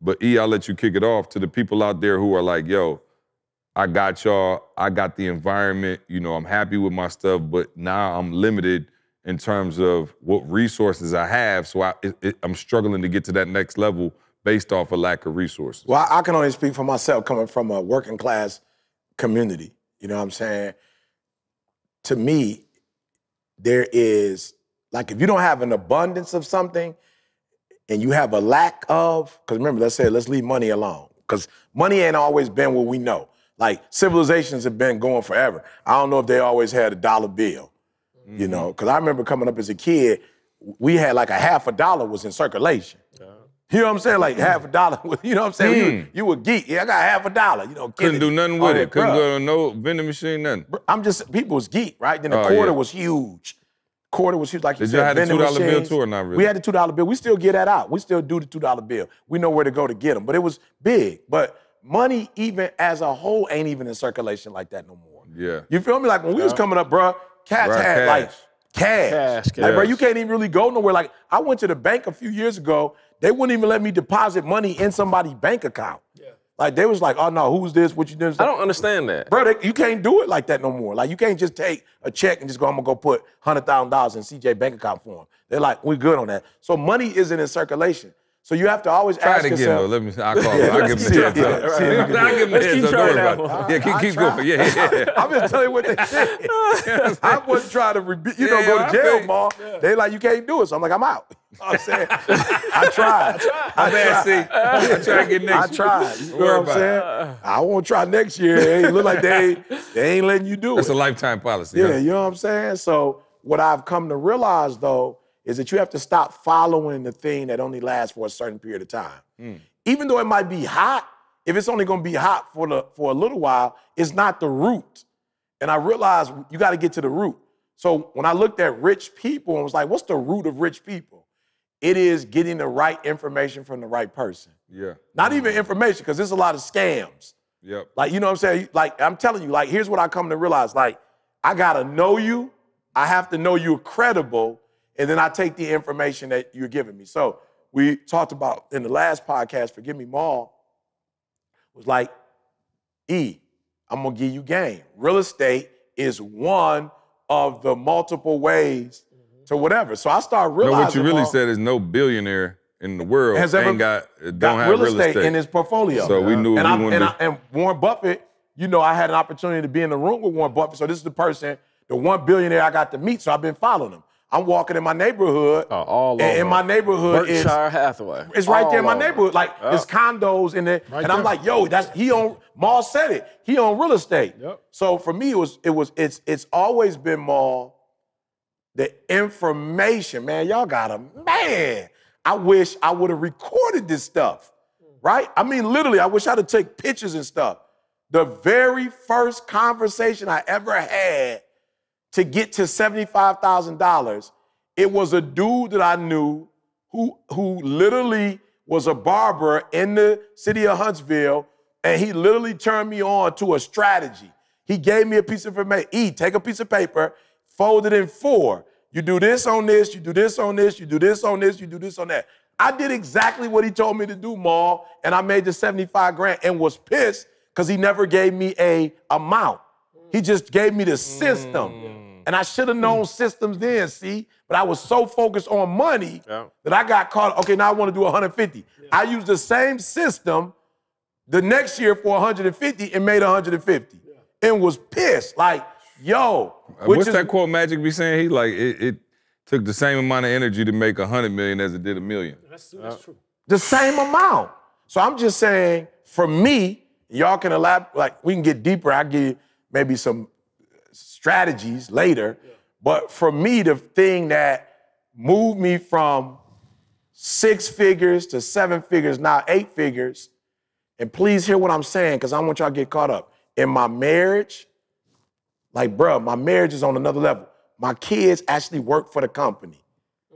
But I'll let you kick it off to the people out there who are like, yo, I got y'all, I got the environment, you know, I'm happy with my stuff, but now I'm limited in terms of what resources I have, so I'm struggling to get to that next level based off a lack of resources. Well, I can only speak for myself coming from a working class community. You know what I'm saying? To me, there is, like, if you don't have an abundance of something and you have a lack of, because remember, let's leave money alone. Because money ain't always been what we know. Like, civilizations have been going forever. I don't know if they always had a dollar bill, you know? Because I remember coming up as a kid, we had like $50 was in circulation. You know what I'm saying? Like $50, you know what I'm saying? You were geek. Yeah, I got $50, you know. Couldn't do nothing with it. Couldn't go to no vending machine, nothing. People was geek, right? Then the quarter was huge. Quarter was huge, like you Did said. y'all have the vending $2 bill machines. too or not really? We had the $2 bill. We still get that out. We still do the $2 bill. We know where to go to get them. But it was big. But money, even as a whole, ain't even in circulation like that no more. Yeah. You feel me? Like when we was coming up, bro, cats Right, had cash. like cash. Like, bro, you can't even really go nowhere. Like, I went to the bank a few years ago. They wouldn't even let me deposit money in somebody's bank account. Like, they was like, oh, no, who's this? What you doing? I don't understand that. Bro, you can't do it like that no more. Like, you can't just take a check and just go, I'm going to go put $100,000 in CJ bank account for him. They're like, we good on that. So money isn't in circulation. So you have to always ask Try it again, yourself. though. Let me, I'll call him. I'll give him the heads up. I'll give him the heads up. Don't worry about it. Yeah, keep going. Yeah. I'm just telling you what they said. I wasn't trying to, go to jail, Ma. They like, you can't do it. So I'm like, I'm out. You know what I'm saying? I tried. I try to get next I tried. You know what I'm saying? I won't try next year. It look like they ain't letting you do it. That's a lifetime policy. Yeah, you know what I'm saying? So what I've come to realize, though, is that you have to stop following the thing that only lasts for a certain period of time. Even though it might be hot, if it's only gonna be hot for a little while, it's not the root. And I realized you gotta get to the root. So when I looked at rich people and was like, what's the root of rich people? It is getting the right information from the right person. Yeah. Not even information, because there's a lot of scams. Yep. Like, you know what I'm saying? Like, I'm telling you, like, here's what I come to realize. Like, I gotta know you. I have to know you're credible. And then I take the information that you're giving me. So we talked about in the last podcast, Forgive Me, Maul, was like, I'm gonna give you game. Real estate is one of the multiple ways to whatever. So I started realizing. No, what you really said is no billionaire in the world don't have real estate in his portfolio. So we knew and Warren Buffett, you know, I had an opportunity to be in the room with Warren Buffett. So this is the person, the one billionaire I got to meet. So I've been following him. I'm walking in my neighborhood. All over. And in my neighborhood Berkshire Hathaway. It's right there in my All over. neighborhood. Like, there's condos in there. Right and I'm there. like, yo, Maul said it. He on real estate. Yep. So for me, it's always been Maul, the information, man. Y'all man. I wish I would have recorded this stuff, right? I mean, literally, I wish I'd have taken pictures and stuff. The very first conversation I ever had to get to $75,000, it was a dude that I knew who literally was a barber in the city of Huntsville, and he literally turned me on to a strategy. He gave me a piece of information. Take a piece of paper, fold it in 4. You do this on this, you do this on this, you do this on this, you do this on that. I did exactly what he told me to do, Maul, and I made the 75 grand and was pissed because he never gave me a amount. He just gave me the system. And I should have known systems then, see? But I was so focused on money that I got caught, okay, now I want to do 150. I used the same system the next year for 150 and made 150. And was pissed, like, yo. What's that quote Magic be saying? He like, it took the same amount of energy to make 100 million as it did $1 million. That's true. The same amount. So I'm just saying, for me, y'all can elaborate, like, we can get deeper. I'll give you maybe some strategies later. But for me, the thing that moved me from 6 figures to 7 figures, now 8 figures, and please hear what I'm saying, because I don't want y'all to get caught up. In my marriage, like, bro, my marriage is on another level. My kids actually work for the company.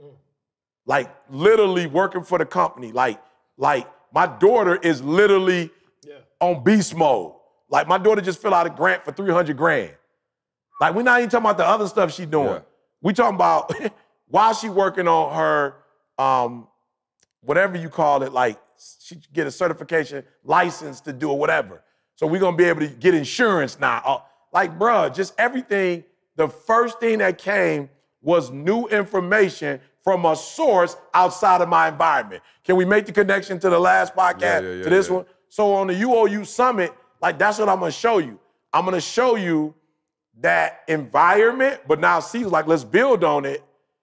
Like, literally working for the company. Like my daughter is literally on beast mode. Like, my daughter just filled out a grant for 300 grand. Like, we're not even talking about the other stuff she's doing. Yeah. We talking about while she working on her whatever you call it, like she get a certification license to do or whatever. So we're gonna be able to get insurance now. Like, bruh, just everything. The first thing that came was new information from a source outside of my environment. Can we make the connection to the last podcast, to this one? So on the UOU Summit, like that's what I'm gonna show you. I'm gonna show you that environment, but now see, like, let's build on it.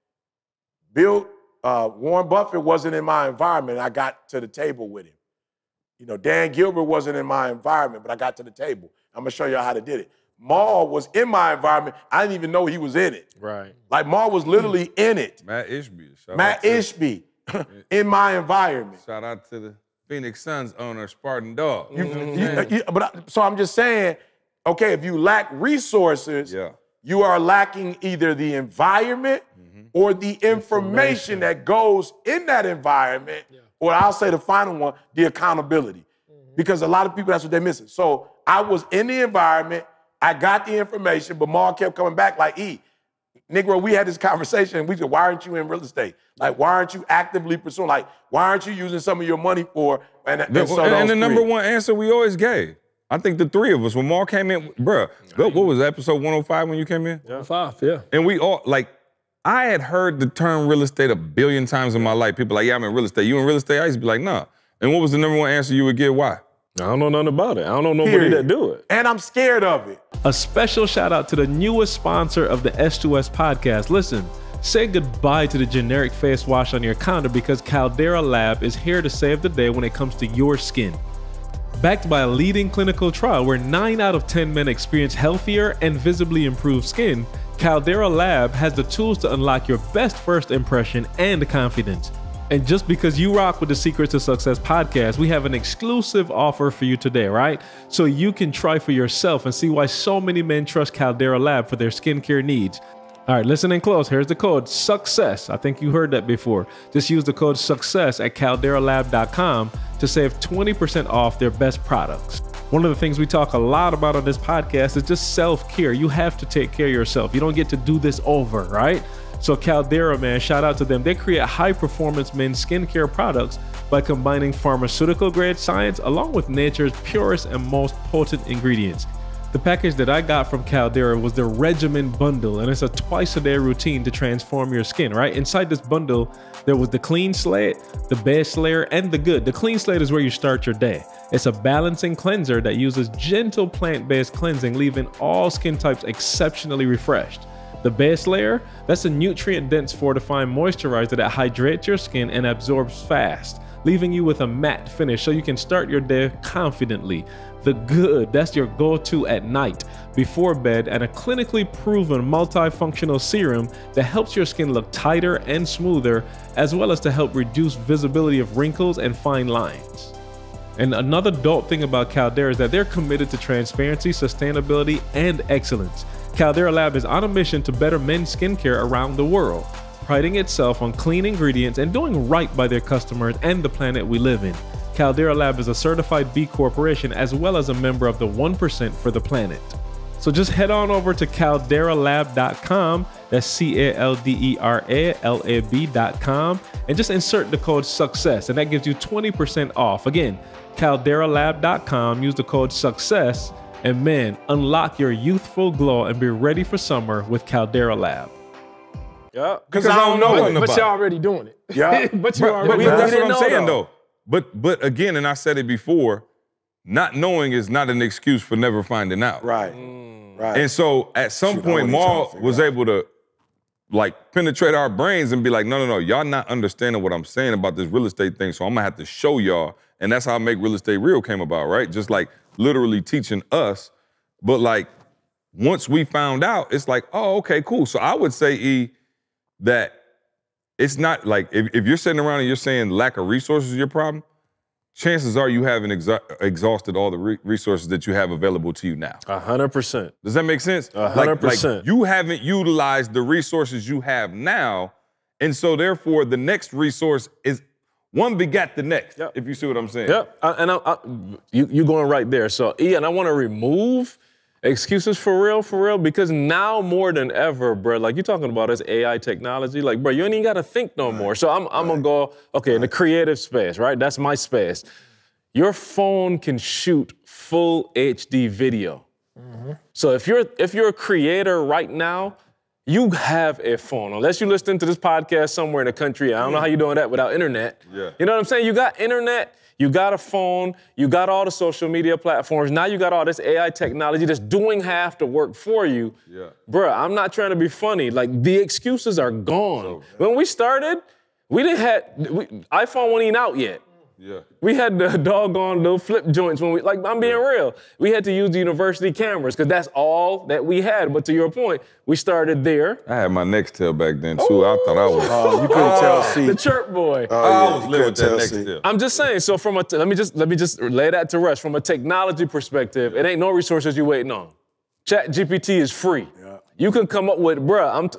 Warren Buffett wasn't in my environment. I got to the table with him. You know, Dan Gilbert wasn't in my environment, but I got to the table. I'm gonna show you how to did it. Maul was in my environment. I didn't even know he was in it. Right. Like Maul was literally in it. Matt Ishby. Matt Ishby in my environment. Shout out to the Phoenix Suns owner, Spartan Dog. So I'm just saying, okay, if you lack resources, you are lacking either the environment or the information that goes in that environment, or I'll say the final one, the accountability. Because a lot of people, that's what they're missing. So I was in the environment, I got the information, but Maul kept coming back like, Negro, we had this conversation, and we said, why aren't you in real estate? Like, why aren't you actively pursuing? Like, why aren't you using some of your money for? And the number one answer we always gave, I think the three of us, when Maul came in, bruh, what was it, episode 105 when you came in? 105, yeah. And we all, like, I had heard the term real estate a billion times in my life. People like, yeah, I'm in real estate. You in real estate? I used to be like, nah. And what was the number one answer you would give? Why? I don't know nothing about it. I don't know nobody that do it. And I'm scared of it. A special shout out to the newest sponsor of the S2S podcast. Listen, say goodbye to the generic face wash on your counter because Caldera Lab is here to save the day when it comes to your skin. Backed by a leading clinical trial where 9 out of 10 men experience healthier and visibly improved skin, Caldera Lab has the tools to unlock your best first impression and confidence. And just because you rock with the Secrets to Success podcast, we have an exclusive offer for you today, right? So you can try for yourself and see why so many men trust Caldera Lab for their skincare needs. All right, listen in close. Here's the code SUCCESS. I think you heard that before. Just use the code SUCCESS at calderalab.com to save 20% off their best products. One of the things we talk a lot about on this podcast is just self-care. You have to take care of yourself. You don't get to do this over, right? So Caldera, man, shout out to them. They create high-performance men's skincare products by combining pharmaceutical-grade science along with nature's purest and most potent ingredients. The package that I got from Caldera was the Regimen Bundle, and it's a twice-a-day routine to transform your skin, right? Inside this bundle, there was the Clean Slate, the Base Layer, and the Good. The Clean Slate is where you start your day. It's a balancing cleanser that uses gentle plant-based cleansing, leaving all skin types exceptionally refreshed. The Base Layer, that's a nutrient-dense fortifying moisturizer that hydrates your skin and absorbs fast, leaving you with a matte finish so you can start your day confidently. The Good, that's your go-to at night, before bed, and a clinically proven multifunctional serum that helps your skin look tighter and smoother, as well as to help reduce visibility of wrinkles and fine lines. And another dope thing about Caldera is that they're committed to transparency, sustainability, and excellence. Caldera Lab is on a mission to better men's skincare around the world, priding itself on clean ingredients and doing right by their customers and the planet we live in. Caldera Lab is a certified B Corporation as well as a member of the 1% for the planet. So just head on over to calderalab.com, that's CALDERALAB.com, and just insert the code SUCCESS, and that gives you 20% off. Again, calderalab.com, use the code SUCCESS, and man, unlock your youthful glow and be ready for summer with Caldera Lab. Yeah, because I don't know nothing but about you're already doing it. Yeah, but you already. But doing that's it. what I'm saying, though. But again, and I said it before, not knowing is not an excuse for never finding out. Right. Right. And so at some point, Maul was able to like penetrate our brains and be like, no, y'all not understanding what I'm saying about this real estate thing, so I'm gonna have to show y'all. And that's how Make Real Estate Real came about, right? Just like literally teaching us. But like once we found out, it's like, oh, okay, cool. So I would say, E, that it's not like if you're sitting around and you're saying lack of resources is your problem, chances are you haven't exhausted all the resources that you have available to you now. 100%. Does that make sense? 100%. Like you haven't utilized the resources you have now, and so therefore the next resource is one begat the next, if you see what I'm saying. Yep, you going right there. So, Ian, I want to remove Excuses for real, because now more than ever, bro, like you're talking about this AI technology, like, bro, you ain't even got to think no more. So I'm going to go, okay, in the creative space, right? That's my space. Your phone can shoot full HD video. So if you're a creator right now, you have a phone. Unless you listen to this podcast somewhere in the country, I don't know how you're doing that without internet. Yeah. You know what I'm saying? You got internet, you got a phone, you got all the social media platforms. Now you got all this AI technology that's doing half the work for you. Yeah. Bruh, I'm not trying to be funny. Like, the excuses are gone. When we started, iPhone wasn't even out yet. Yeah. We had the doggone little flip joints when I'm being real. We had to use the university cameras because that's all that we had. But to your point, we started there. I had my Nextel back then too. I thought I was. Oh, you couldn't tell C. The chirp boy. I was living with that couldn't tell C. Nextel. I'm just saying, so let me just lay that to rest. From a technology perspective, it ain't no resources you waiting on. ChatGPT is free. Yeah. You can come up with, bruh,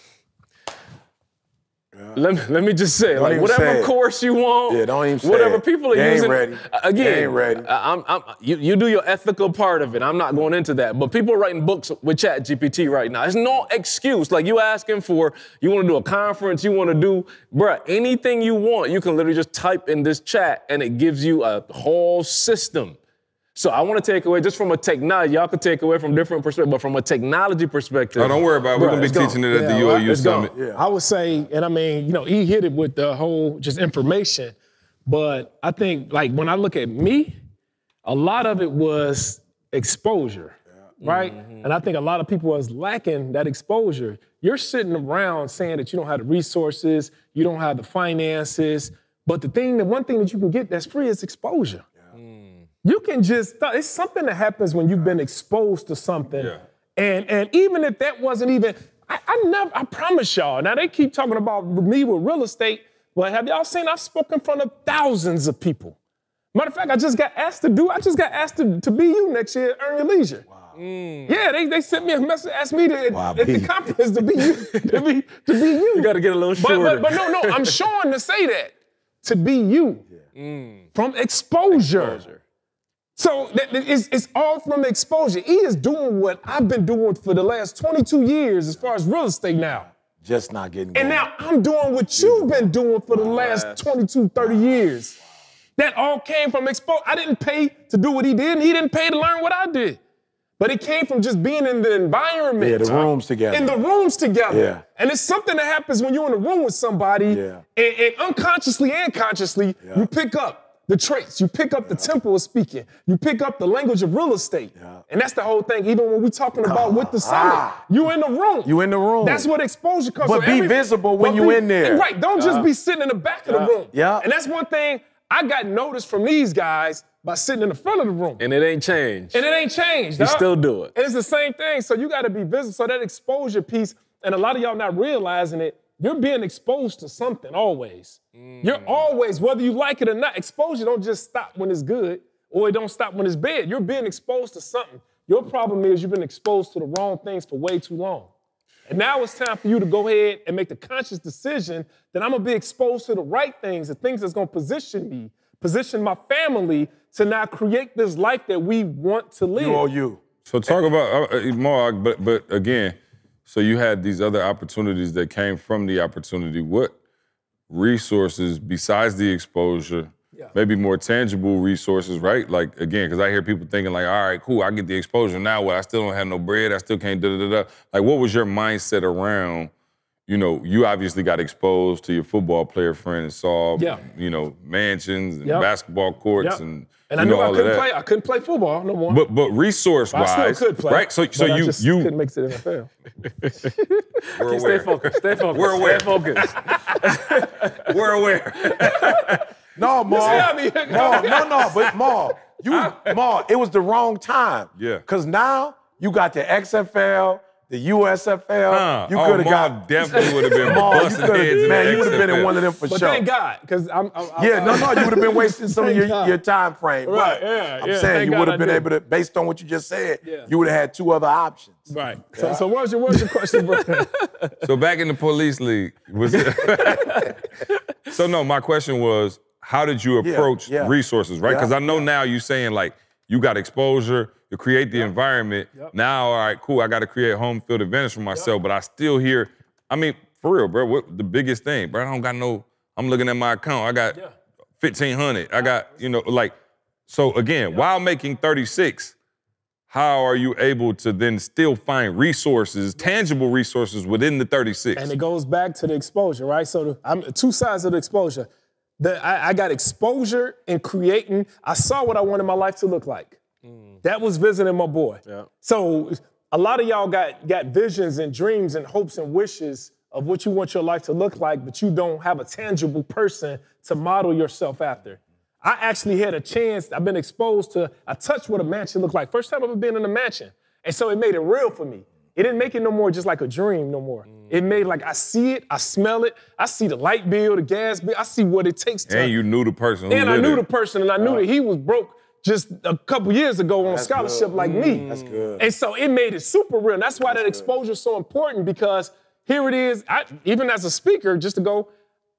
Let me just say, like, even whatever say it. course you want, Yeah, don't even say whatever it. people are They ain't using. ready. Again, They ain't ready. You do your ethical part of it. I'm not going into that. But people are writing books with ChatGPT right now. There's no excuse. Like, you asking for, you want to do a conference, you want to do, bruh, anything you want, you can literally just type in this chat and it gives you a whole system. So I want to take away, just from a technology, y'all could take away from different perspectives, but from a technology perspective. Oh, don't worry about it. We're bruh, going to be it's teaching gone. it at the Yeah, UAU it's Summit. gone. I would say, and I mean, he hit it with the whole just information. But I think, like, when I look at me, a lot of it was exposure, right? And I think a lot of people was lacking that exposure. You're sitting around saying that you don't have the resources, you don't have the finances, but the one thing that you can get that's free is exposure. You can it's something that happens when you've been exposed to something. Yeah. And even if that wasn't even, I promise y'all, now they keep talking about me with real estate, but have y'all seen, I've spoken in front of thousands of people. Matter of fact, I just got asked to be you next year at Earn Your Leisure. Wow. Yeah, they sent me a message, asked me at the conference to be you, to be you. You got to get a little shorter. But no, I'm showing to say that, to be you, from exposure. So it's all from exposure. He is doing what I've been doing for the last 22 years as far as real estate now. Just not getting And now I'm doing what you've been doing for the last 22, 30 years. That all came from exposure. I didn't pay to do what he did, and he didn't pay to learn what I did. But it came from just being in the environment. Yeah, the rooms together. In the rooms together. Yeah. And it's something that happens when you're in a room with somebody, and unconsciously and consciously, you pick up the traits, you pick up the tempo of speaking, you pick up the language of real estate. And that's the whole thing, even when we're talking about with the summit, you in the room. You in the room. That's what exposure comes But from. be visible when you in there. Right, don't just be sitting in the back of the room. Yeah. And that's one thing I got noticed from these guys by sitting in the front of the room. And it ain't changed. And it ain't changed. You dog. still do it. And it's the same thing. So you got to be visible. So that exposure piece, and a lot of y'all not realizing it, you're being exposed to something always. You're always, whether you like it or not, exposure don't just stop when it's good or it don't stop when it's bad. You're being exposed to something. Your problem is you've been exposed to the wrong things for way too long. And now it's time for you to go ahead and make the conscious decision that I'm going to be exposed to the right things, the things that's going to position me, position my family to now create this life that we want to live. You. So talk about Mark, but again, so you had these other opportunities that came from the opportunity. What resources besides the exposure, maybe more tangible resources, right? Like, again, because I hear people thinking like, all right, cool, I get the exposure now, what, I still don't have no bread, I still can't da-da-da-da. Like, what was your mindset around, you obviously got exposed to your football player friend and saw, mansions and basketball courts and I knew all of that. I couldn't play football no more. But resource-wise, I still could play, right? So but I just you couldn't make it to the NFL. we're aware. Stay focused. We're aware. Stay focused. We're aware. No, Ma. Ma, it was the wrong time. Yeah. Because now you got the XFL, the USFL. You could have got. Definitely would have been Ma, you busting coulda- heads in man, the you would have been in XFL. one of them for But sure. thank God, because I'm You would have been wasting some of Thank God. your time frame. Right, But yeah, I'm yeah. saying Thank you God would I have been did. able to, based on what you just said, Yeah. you would have had two other options. Right. So what's your question, bro? So back in the police league, was it? So no, my question was, how did you approach yeah. resources, right? Because Yeah, I know now you saying like, You got exposure. You create the environment. Now, all right, cool. I got to create home field advantage for myself, but I still hear. I mean, for real, bro. What the biggest thing, bro? I don't got no. I'm looking at my account. I got 1,500. I got like. So again, while making 36, how are you able to then still find resources, tangible resources within the 36? And it goes back to the exposure, right? So I'm two sides of the exposure. I got exposure in creating. I saw what I wanted my life to look like. That was visiting my boy. Yeah. So a lot of y'all got visions and dreams and hopes and wishes of what you want your life to look like, but you don't have a tangible person to model yourself after. I actually had a chance. I've been exposed to. I touched what a mansion looked like. First time I've ever been in a mansion, and so it made it real for me. It didn't make it no more just like a dream no more. It made like I see it, I smell it, I see the light bill, the gas bill, I see what it takes to. And you knew the person. And I knew the person, and I knew that he was broke just a couple years ago on a scholarship like me. That's good. And so it made it super real. And that's why that exposure is so important, because here it is, even as a speaker, just to go,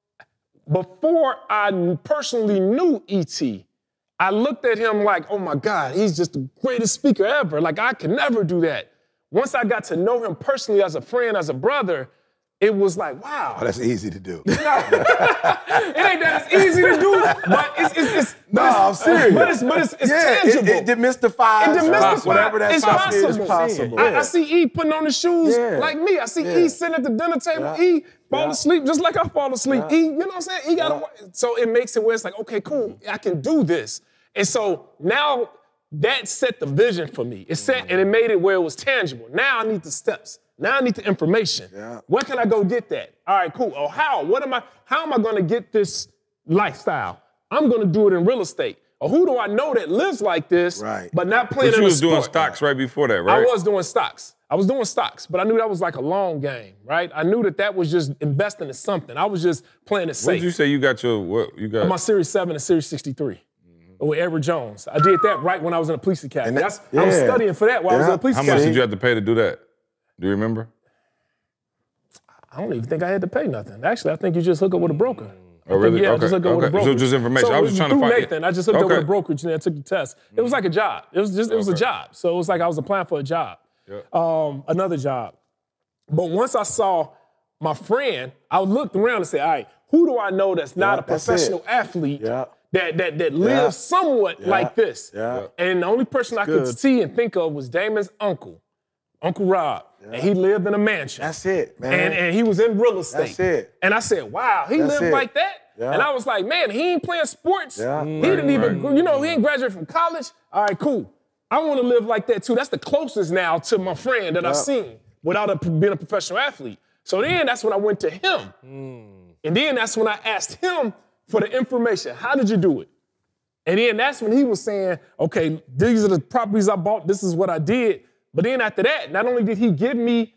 before I personally knew E.T., I looked at him like, oh my God, he's just the greatest speaker ever. Like, I could never do that. Once I got to know him personally as a friend, as a brother, it was like, wow. Oh, that's easy to do. It ain't that it's easy to do, but it's I'm serious. But it's tangible. It demystifies. It demystifies. Whatever that It's stuff is possible. possible. I see E putting on the shoes Yeah. like me. I see Yeah. E sitting at the dinner table. Yeah. E fall asleep just like I fall asleep. E, you know what I'm saying? E got so it makes it where it's like, okay, cool, I can do this. And so now that set the vision for me. It set and it made it where it was tangible. Now I need the steps. Now I need the information. Yeah. Where can I go get that? All right, cool. Oh, how? How am I gonna get this lifestyle? I'm gonna do it in real estate. Or who do I know that lives like this, Right. but not playing But in you a was doing sport? stocks right before that, right? I was doing stocks. But I knew that was like a long game, right? I knew that was just investing in something. I was just playing it What safe. did you say you got your, what, you got? My Series 7 and Series 63 with Edward Jones. I did that right when I was in the police academy. And I was studying for that while I was in the police How academy. much did you have to pay to do that? Do you remember? I don't even think I had to pay nothing. Actually, I think you just hook up with a broker. Oh, really? Yeah, I Okay, just hooked up with a okay. broker. So just information. I was just trying to through find- Nathan, I just hooked up with Okay. a brokerage and I took the test. It was like a job. It was a job. So it was like I was applying for a job, another job. But once I saw my friend, I looked around and said, all right, who do I know that's not a that's professional it. athlete Yeah. that lives somewhat like this? Yeah. And the only person I could see and think of was Damon's uncle, Uncle Rob. And he lived in a mansion. That's it, man. And he was in real estate. That's it. And I said, wow, he That's lived it. like that? Yeah. And I was like, man, he ain't playing sports. Yeah. He didn't even, he didn't graduate from college. All right, cool. I want to live like that too. That's the closest now to my friend that I've seen without being a professional athlete. So then that's when I went to him. And then that's when I asked him for the information. How did you do it? And then that's when he was saying, okay, these are the properties I bought. This is what I did. But then after that, not only did he give me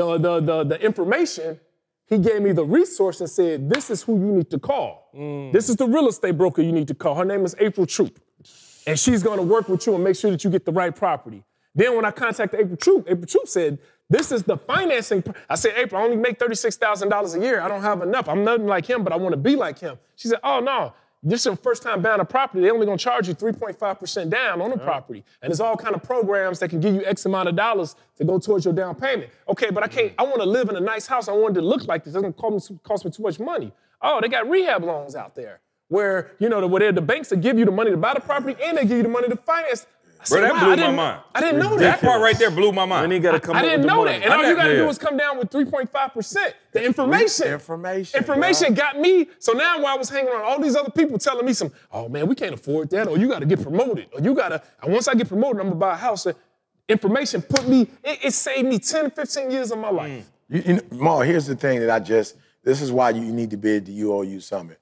the information, he gave me the resource and said, this is who you need to call. This is the real estate broker you need to call. Her name is April Troop. And she's gonna work with you and make sure that you get the right property. Then when I contacted April Troop said, this is the financing. I said, April, I only make $36,000 a year. I don't have enough. I'm nothing like him, but I wanna be like him. She said, oh no, this is your first time buying a property. They're only gonna charge you 3.5% down on the property. And there's all kind of programs that can give you X amount of dollars to go towards your down payment. Okay, but I wanna live in a nice house. I want it to look like this. It doesn't cost me too much money. Oh, they got rehab loans out there where, where the banks will give you the money to buy the property and they give you the money to finance. I Bro, said, that wow, blew I my didn't- mind. I didn't know that. That part right there blew my mind. Then he got to come I up didn't with the know money. that. And all you got to Yeah. do is come down with 3.5%. The information. Information, got me. So now while I was hanging around all these other people telling me oh man, we can't afford that. Or you got to get promoted. Or you got to, once I get promoted, I'm going to buy a house. Information it saved me 10, 15 years of my life. Ma, here's the thing that this is why you need to be at the UOU Summit.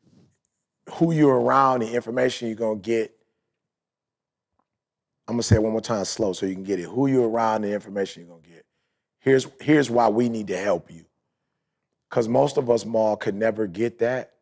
Who you're around, the information you're going to get. I'm going to say it one more time slow so you can get it. Who you're around, the information you're going to get. Here's why we need to help you. Because most of us, Ma, could never get that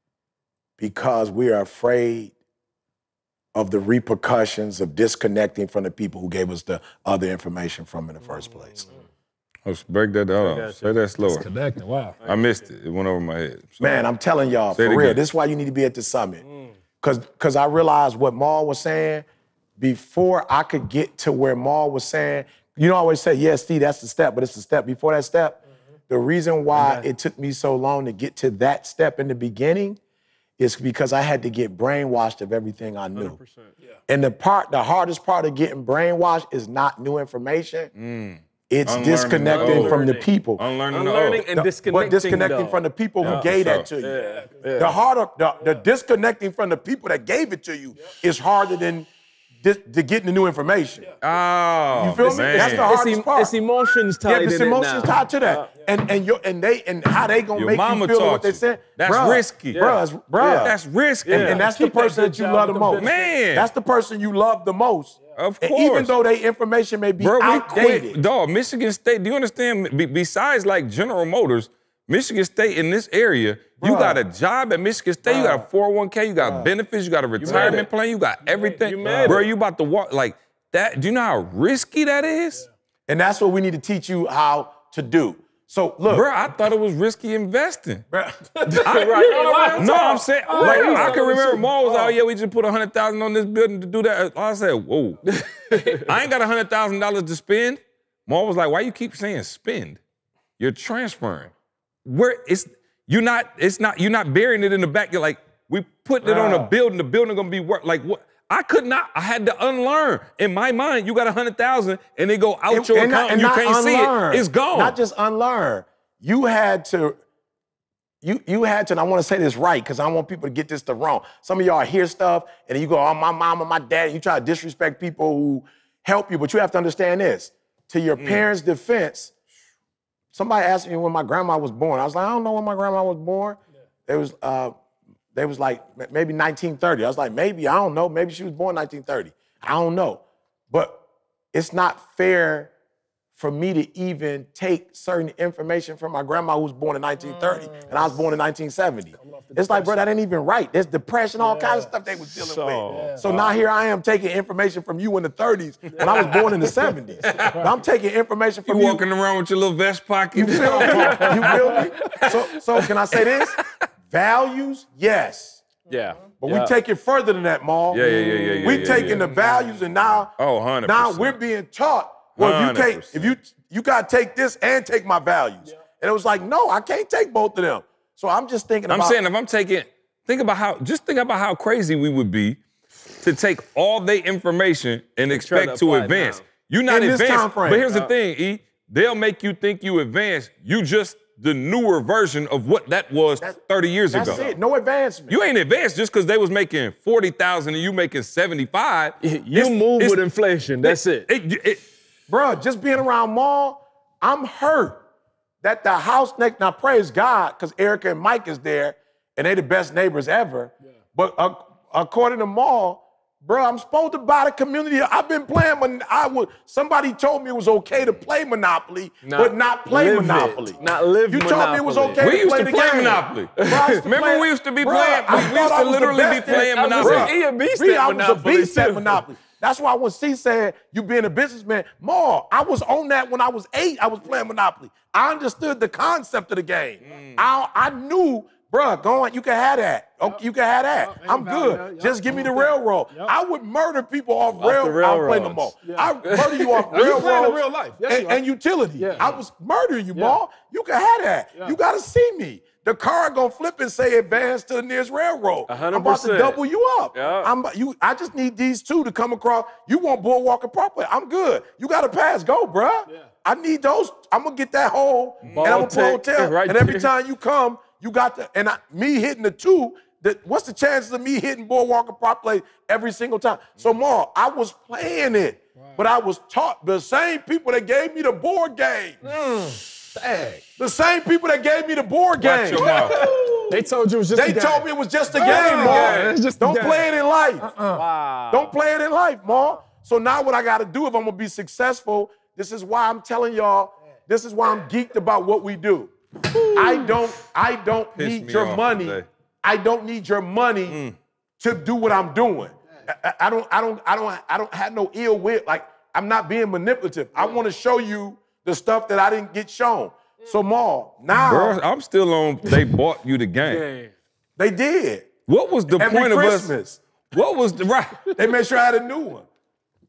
because we are afraid of the repercussions of disconnecting from the people who gave us the other information from in the first place. Let's break that down. Say that slower. Connecting, wow. I missed it. It went over my head. So- Man, I'm telling y'all, Say it for real, again. this is why you need to be at the summit. Because I realized what Maul was saying, before I could get to where Maul was saying, you know, I always say, yeah, Steve, that's the step, but it's the step before that step. The reason why it took me so long to get to that step in the beginning is because I had to get brainwashed of everything I knew. 100%. Yeah. And the hardest part of getting brainwashed is not new information. It's disconnecting from the people. Unlearning and disconnecting. But disconnecting from the people who gave that to you. The disconnecting from the people that gave it to you is harder than to getting the new information. Oh, you feel me? That's the hardest part. It's emotions tied it's emotions tied to that. And how they gonna make you feel what they said. That's risky. Bruh. That's risky. And that's the person that you love the most. Man. That's the person you love the most. Of course. And even though their information may be outdated. Dog, Michigan State, do you understand? Besides like General Motors, Michigan State in this area, you got a job at Michigan State, you got a 401k, you got benefits, you got a retirement plan, you got everything. Bro, you about to walk like that. Do you know how risky that is? And that's what we need to teach you how to do. So look, bro, I thought it was risky investing. No, I'm saying, like, I can remember Maul was out, we just put $100,000 on this building to do that. I said, whoa, I ain't got $100,000 to spend. Maul was like, why you keep saying spend? You're transferring. You're not burying it in the back. You're like, we put it on a building. The building gonna be worth like what? I could not. I had to unlearn. In my mind, you got 100,000, and they go out your account, and you can't see it. It's gone. Not just unlearn. You had to. You had to. And I want to say this right because I don't want people to get this wrong. Some of y'all hear stuff, and then you go, "Oh, my mom and my dad." And you try to disrespect people who help you, but you have to understand this. To your parents' defense. Somebody asked me when my grandma was born. I was like, I don't know when my grandma was born. They was like, maybe 1930. I was like, maybe, I don't know. Maybe she was born 1930. I don't know. But it's not fair for me to even take certain information from my grandma who was born in 1930 and I was born in 1970. It's like, bro, that ain't even right. There's depression, all kinds of stuff they was dealing with. So now here I am taking information from you in the 30s when I was born in the 70s. But I'm taking information from you. You walking around with your little vest pocket. You feel me? You feel me? So can I say this? Values, yes. Yeah. But we take it further than that, Maul. Yeah. We taking the values and now, 100%. Now we're being taught, well, you gotta take this and take my values. And it was like, no, I can't take both of them. So I'm just thinking about. I'm saying if I'm taking, think about how crazy we would be to take all their information and expect to advance. You're not advanced. But here's the thing, E. They'll make you think you advanced. You just the newer version of what that was 30 years ago. That's it. No advancement. You ain't advanced just because they was making 40,000 and you making 75. You move with inflation. That's it. Bro, just being around Maul, I'm hurt that the house next. Now praise God, because Erica and Mike is there, and they the best neighbors ever. Yeah. But according to Maul, bro, I'm supposed to buy the community. I've been playing. Somebody told me it was okay to play Monopoly, but not play Monopoly. Not live Monopoly. You told me it was okay to play the game. We used to play Monopoly. Remember we used to be playing? We used to literally be playing Monopoly. I was a beast at Monopoly. That's why when C said, you being a businessman, Maul, I was on that when I was 8. I was playing Monopoly. I understood the concept of the game. I knew, bro, go on, you can have that. Okay, you can have that. I'm good. Just give me the railroad. I would murder people off railroad. I don't play no more. I murder you off railroad real life. and utility. I was murdering you, Maul. You can have that. You got to see me. The car gonna flip and say advance to the nearest railroad. 100%. I'm about to double you up. I just need these two to come across. You want Boardwalk and Parkway? I'm good. You got to pass go, bruh. I need those. I'm gonna get that hole and I'm gonna put a hotel. And every time you come, you got the me hitting the 2. What's the chances of me hitting Boardwalk and Parkway every single time? So Maul, I was playing it, but I was taught the same people that gave me the board game. The same people that gave me the board game. Watch your mouth. They told you it was just a game. They told me it was just a game, Maul. Don't play it in life. Wow. Don't play it in life, Maul. So now what I got to do if I'm going to be successful, this is why I'm telling y'all, this is why I'm geeked about what we do. I don't need your money. I don't need your money to do what I'm doing. I don't have no ill will. Like, I'm not being manipulative. I want to show you the stuff that I didn't get shown. So Maul, now bro, I'm still on. They bought you the game. They did. What was the point of Christmas. us? What was the right? They made sure I had a new one.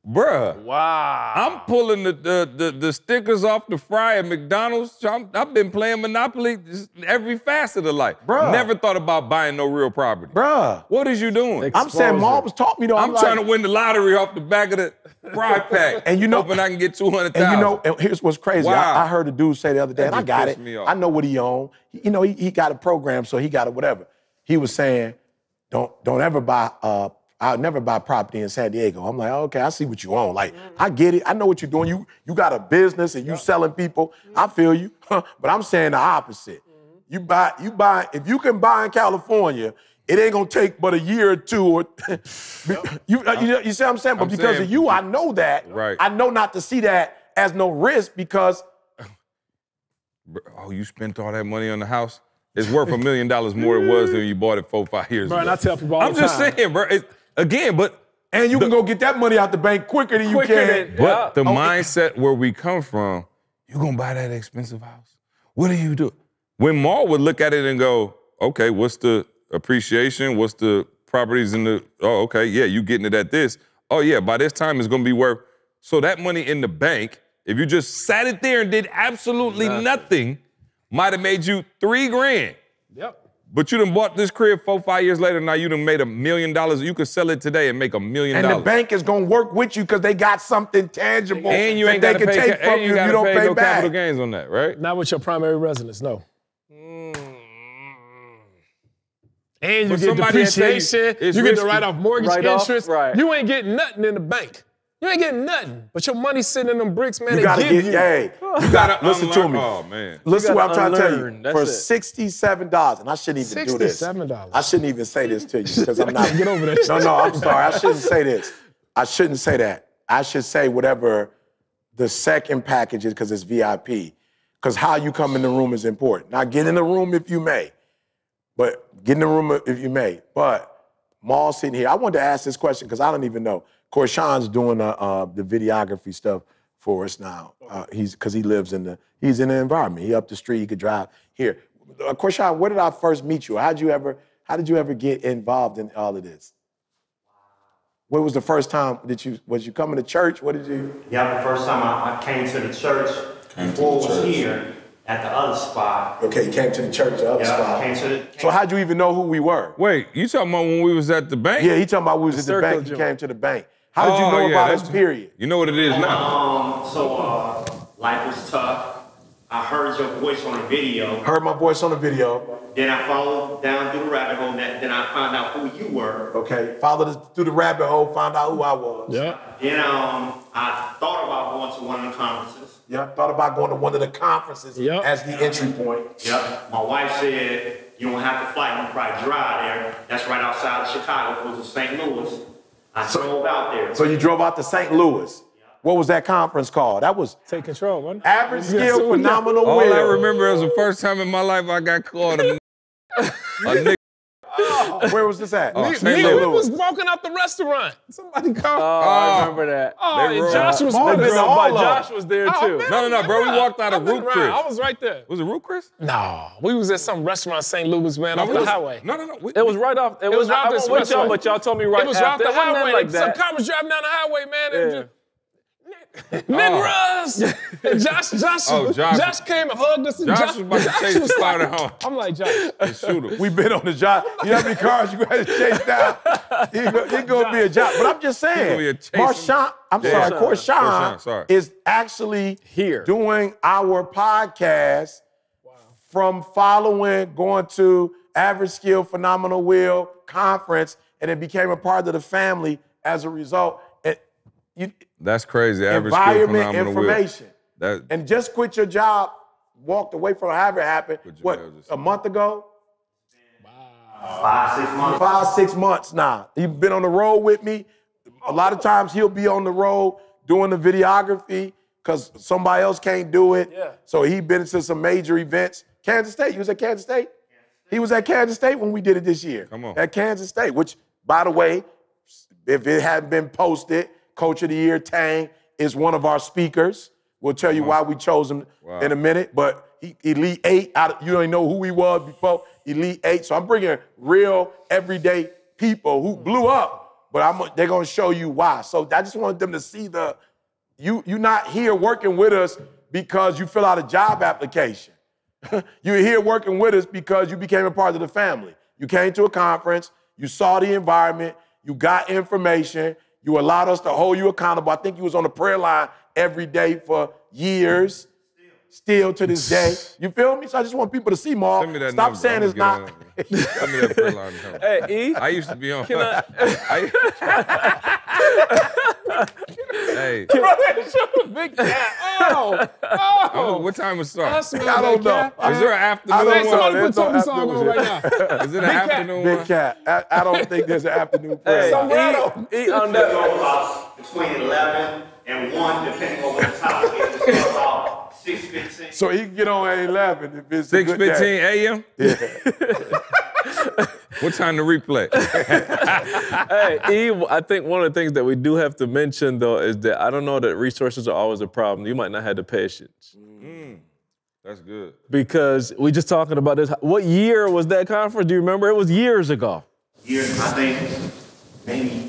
Bruh. Wow. I'm pulling the stickers off the fry at McDonald's. I've been playing Monopoly every facet of life. Bruh. Never thought about buying no real property. Bruh. What is you doing? I'm saying mom was taught me though. I'm trying to win the lottery off the back of the fry pack. And you know- hoping I can get 200,000. And you know, and here's what's crazy. Wow. I heard a dude say the other day, That and I just got pissed it. me off. I know what he owned. You know, he got a program, so he got it, whatever. He was saying, don't ever buy, I'll never buy property in San Diego. I'm like, okay, I see what you own. Like, I get it. I know what you're doing. You got a business and you selling people. I feel you. But I'm saying the opposite. You buy, if you can buy in California, it ain't gonna take but a year or two. Or you see what I'm saying? But because saying- of you, I know that. Right. I know not to see that as no risk because Oh, you spent all that money on the house? It's worth $1 million more it was than you bought it 4-5 years Bro, ago. and I tell people all I'm the just time. saying, bro. Again, but and you can go get that money out the bank quicker than you can. But the mindset where we come from, you gonna buy that expensive house? What do you do? When Maul would look at it and go, okay, what's the appreciation? What's the properties in the, oh, okay, yeah, you getting it at this. Oh yeah, by this time it's gonna be worth, so that money in the bank, if you just sat it there and did absolutely nothing might have made you $3,000. Yep. But you done bought this crib 4-5 years later, now you done made $1 million. You could sell it today and make $1 million. And the bank is gonna work with you because they got something tangible and you that ain't they got can to pay, take from and you you if got you to don't pay pay no capital back. gains on that, right? Not with your primary residence, no. And you But get somebody had tell you depreciation, it's you get to risky. write off mortgage Write-off, interest. right. You ain't getting nothing in the bank. You ain't getting nothing. But your money's sitting in them bricks, man. You They gotta give get, you. hey, you gotta listen to me. Oh man. Listen to what I'm trying to tell unlearn. you. That's For it. $67, and I shouldn't even do this. $67. I shouldn't even say this to you because I'm not. Get over that. No, I'm sorry. I shouldn't say this. I shouldn't say that. I should say whatever the second package is because it's VIP. Because how you come in the room is important. Now, get in the room if you may. But get in the room if you may. But Maul sitting here. I wanted to ask this question because I don't even know. Of course, Sean's doing the videography stuff for us now. Because he lives in the environment. He up the street. He could drive here. Of course, Sean, where did I first meet you? How did you ever get involved in all of this? When was the first time was you coming to church? What did you? Yeah, the first time I came to the church before it was here at the other spot. Okay, you came to the church, the other Yeah, spot. came to the. So how'd you even know who we were? Wait, you talking about when we was at the bank? Yeah, he talking about we was at the Circle bank. He joint. came to the bank. How did you know about us, period? You know what it is now. Life was tough. I heard your voice on a video. Heard my voice on the video. Then I followed down through the rabbit hole. Then I found out who you were. Okay, followed us through the rabbit hole, found out who I was. Yeah. Then I thought about going to one of the conferences. Yeah, thought about going to one of the conferences Yep. as the entry point. Yep. My wife said you don't have to fly. You can probably drive there. That's right outside of Chicago. It was in St. Louis. I drove out there. So you drove out to St. Louis. What was that conference called? That was Take control, wasn't it? Average Yeah, Skill so we got- Phenomenal All Will. I remember was the first time in my life I got caught. A nigga. Where was this at? Oh, St. Nigga, we Louis. was walking out the restaurant. Somebody called. Oh, I remember that. Oh, they and rolled- Josh was Maul with been us. to all But of Josh them. was there Oh, too. man, No, bro, we walked out of I've been Root around. Chris. I was right there. Was it Root Chris? No, we was at some restaurant in St. Louis, man, off we the was- highway. No. It was right off. It was right I off this went with y'all, restaurant. but y'all told me right It was after. off the It wasn't highway. like Some that. car was driving down the highway, man. It was Yeah. just, Nick Russ! And Josh came and hugged us. And Josh was about to chase was the starter like- home. I'm like, Josh. Shoot him. We've been on the job. You know how many cars you got to chase down? He gonna be a job. But I'm just gonna be a saying, chasing- Marshawn, I'm Yeah. sorry, Corshawn, Corshawn sorry. is actually Here. doing our podcast from following, going to Average Skill Phenomenal Will conference, and it became a part of the family as a result. That's crazy. Average Skill Environment Phenomenal Will. information. That, And just quit your job, walked away from however it happened, Quit your what, job, just- a month ago? 5, 6 months. 5, 6 months now. He's been on the road with me. A lot of times he'll be on the road doing the videography because somebody else can't do it. Yeah. So he's been to some major events. Kansas State, you was at Kansas State? He was at Kansas State when we did it this year. Come on. At Kansas State, which, by the way, if it hadn't been posted, Coach of the Year, Tang, is one of our speakers. We'll tell you why we chose him in a minute, but he Elite 8, you don't know who he was before, Elite 8. So I'm bringing real, everyday people who blew up but they're gonna show you why. So I just wanted them to see you're not here working with us because you fill out a job application. You're here working with us because you became a part of the family. You came to a conference, you saw the environment, you got information, you allowed us to hold you accountable. I think you was on the prayer line every day for years. Still to this day. You feel me? So I just want people to see, Maul. Send me that Stop number. saying it's not. Send me that prayer line number. Hey, E. I used to be on. Can I? Hey, Big cat. Oh. what time it start? I smell I don't that know. cat. Is there an afternoon Hey, one? somebody put There's no Toby song on afternoon. right now. Is it an afternoon one? Big cat. I don't think there's an afternoon prayer. Hey, line. E on that. Go about between 11 and 1, depending on what the time is. It's about 6:15. So he can get on at 11 if it's a good 6:15 day. a.m. What time to replay? Hey, E, I think one of the things that we do have to mention, though, is that I don't know that resources are always a problem. You might not have the patience. That's good. Because we just talking about this. What year was that conference? Do you remember? It was years ago. Years, I think, maybe.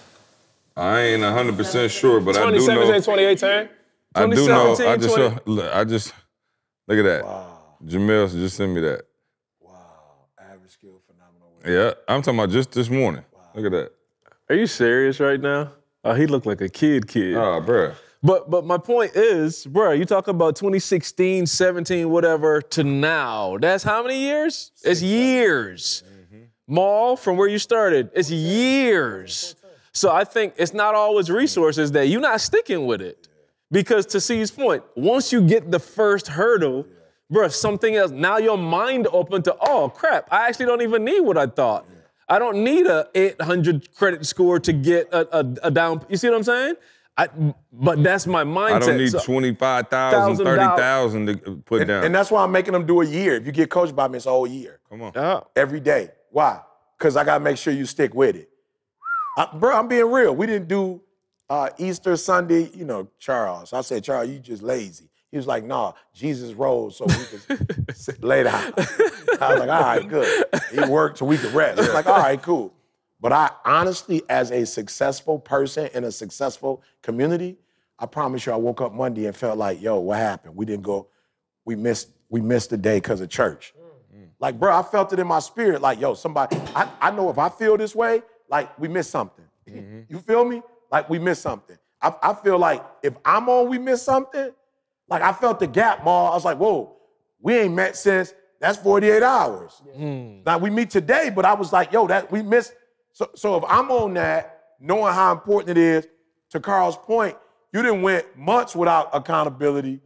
I ain't 100% sure, but I do 2017, know. 2018. I do know. 2017, I just look at that. Wow. Jamel just sent me that. Wow. Average skill, phenomenal. Yeah, I'm talking about just this morning. Look at that. Are you serious right now? Oh, he looked like a kid. Oh, bruh. But my point is, bro, you talking about 2016, 17, whatever, to now. That's how many years? It's years. Maul, from where you started, it's years. So I think it's not always resources that you're not sticking with it. Because to C's point, once you get the first hurdle, bro, something else, now your mind open to, oh, crap, I actually don't even need what I thought. I don't need a 800 credit score to get a down, you see what I'm saying? But that's my mindset. I don't need So- 25,000, 30,000 to put down. And that's why I'm making them do a year. If you get coached by me, it's a whole year. Come on. Every day. Why? Because I got to make sure you stick with it. Bro, I'm being real. We didn't do Easter Sunday, Charles. I said, Charles, you just lazy. He was like, nah, Jesus rose so we could lay down. I was like, all right, good. He worked so we could rest. I was like, all right, cool. But I honestly, as a successful person in a successful community, I promise you I woke up Monday and felt like, yo, what happened? We didn't go, we missed the day because of church. Like, bro, I felt it in my spirit, like, yo, somebody, I know if I feel this way, like, we missed something. You feel me? Like, we missed something. I feel like if I'm on, we missed something. Like, I felt the gap, Ma. I was like, whoa, we ain't met since, that's 48 hours. Now, we meet today, but I was like, yo, we missed. So if I'm on that, knowing how important it is, to Carl's point, you didn't went months without accountability.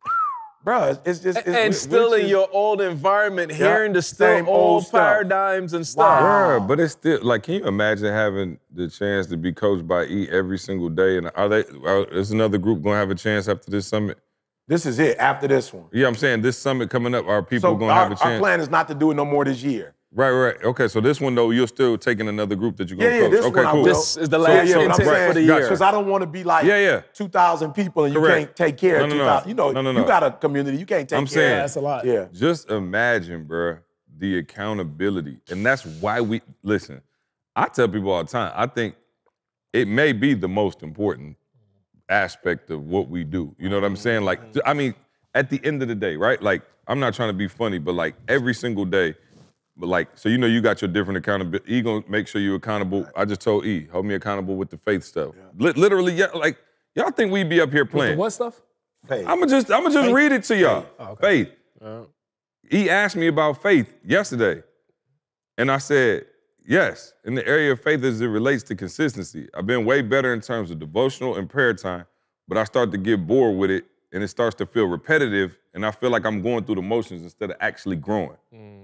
Bro, it's just... And still in your old environment, hearing the same still old old stuff. paradigms and stuff. Bruh, but it's still, like, can you imagine having the chance to be coached by E every single day? And is another group going to have a chance after this summit? This is it, after this one. Yeah, I'm saying this summit coming up, are people So going to have a our chance? plan is not to do it no more this year. Right. Okay, so this one, though, you're still taking another group that you're going to coach. this Okay, one I cool. will. This is the last what I'm intake saying, for the year. Because I don't want to be like 2,000 people and you Correct. can't take care of No, no, 2,000. no. You know, No. you got a community, you can't take I'm care saying- of. That's a lot. Yeah. Just imagine, bruh, the accountability. And that's why listen, I tell people all the time, I think it may be the most important aspect of what we do. You know what I'm saying? Like, I mean, at the end of the day, right? Like, I'm not trying to be funny, but like every single day, but like, so you know you got your different accountability. E gonna make sure you're accountable. I just told E, hold me accountable with the faith stuff. Literally, yeah, like, y'all think we be up here playing. What stuff? Faith. I'ma just read it to y'all. Faith. Oh, He asked me about faith yesterday. And I said, yes, in the area of faith as it relates to consistency. I've been way better in terms of devotional and prayer time, but I start to get bored with it and it starts to feel repetitive and I feel like I'm going through the motions instead of actually growing.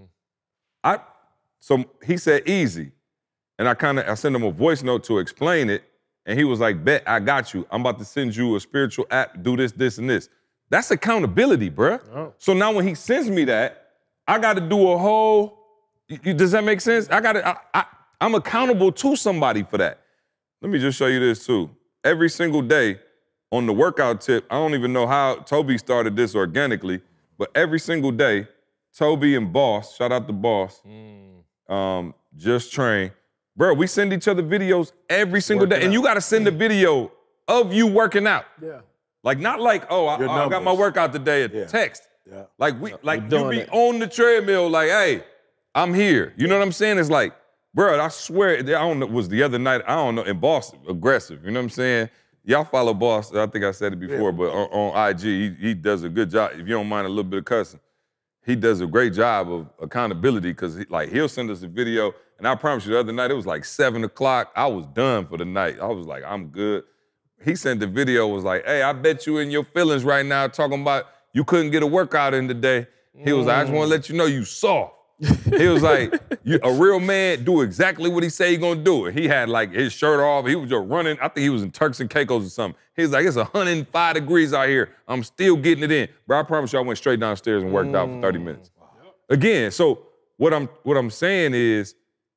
So he said easy. And I sent him a voice note to explain it. And he was like, bet, I got you. I'm about to send you a spiritual app, do this, this, and this. That's accountability, bruh. Oh. So now when he sends me that, I got to do a whole, does that make sense? I'm accountable to somebody for that. Let me just show you this too. Every single day on the workout tip, I don't even know how Toby started this organically, but every single day, Toby and Boss, shout out to Boss, Just Train, Bro, we send each other videos every single day. And you got to send a video of you working out. Yeah. Like, not like, oh, I got my numbers. workout today, text. Yeah. Like, you doing be it. on the treadmill, like, hey, I'm here. You know what I'm saying? It's like, bro, I swear, I don't know, it was the other night, I don't know, in Boston, aggressive. You know what I'm saying? Y'all follow Boss, I think I said it before, but on IG, he does a good job. If you don't mind a little bit of cussing, he does a great job of accountability because he'll send us a video, and I promise you the other night, it was like 7 o'clock. I was done for the night. I was like, I'm good. He sent the video, was like, hey, I bet you in your feelings right now talking about you couldn't get a workout in today. He was like, I just want to let you know you soft. He was like, a real man do exactly what he say he gonna do. And he had like his shirt off. He was just running. I think he was in Turks and Caicos or something. He was like, it's 105 degrees out here. I'm still getting it in. Bro, I promise you I went straight downstairs and worked out for 30 minutes. Again, so what I'm saying is,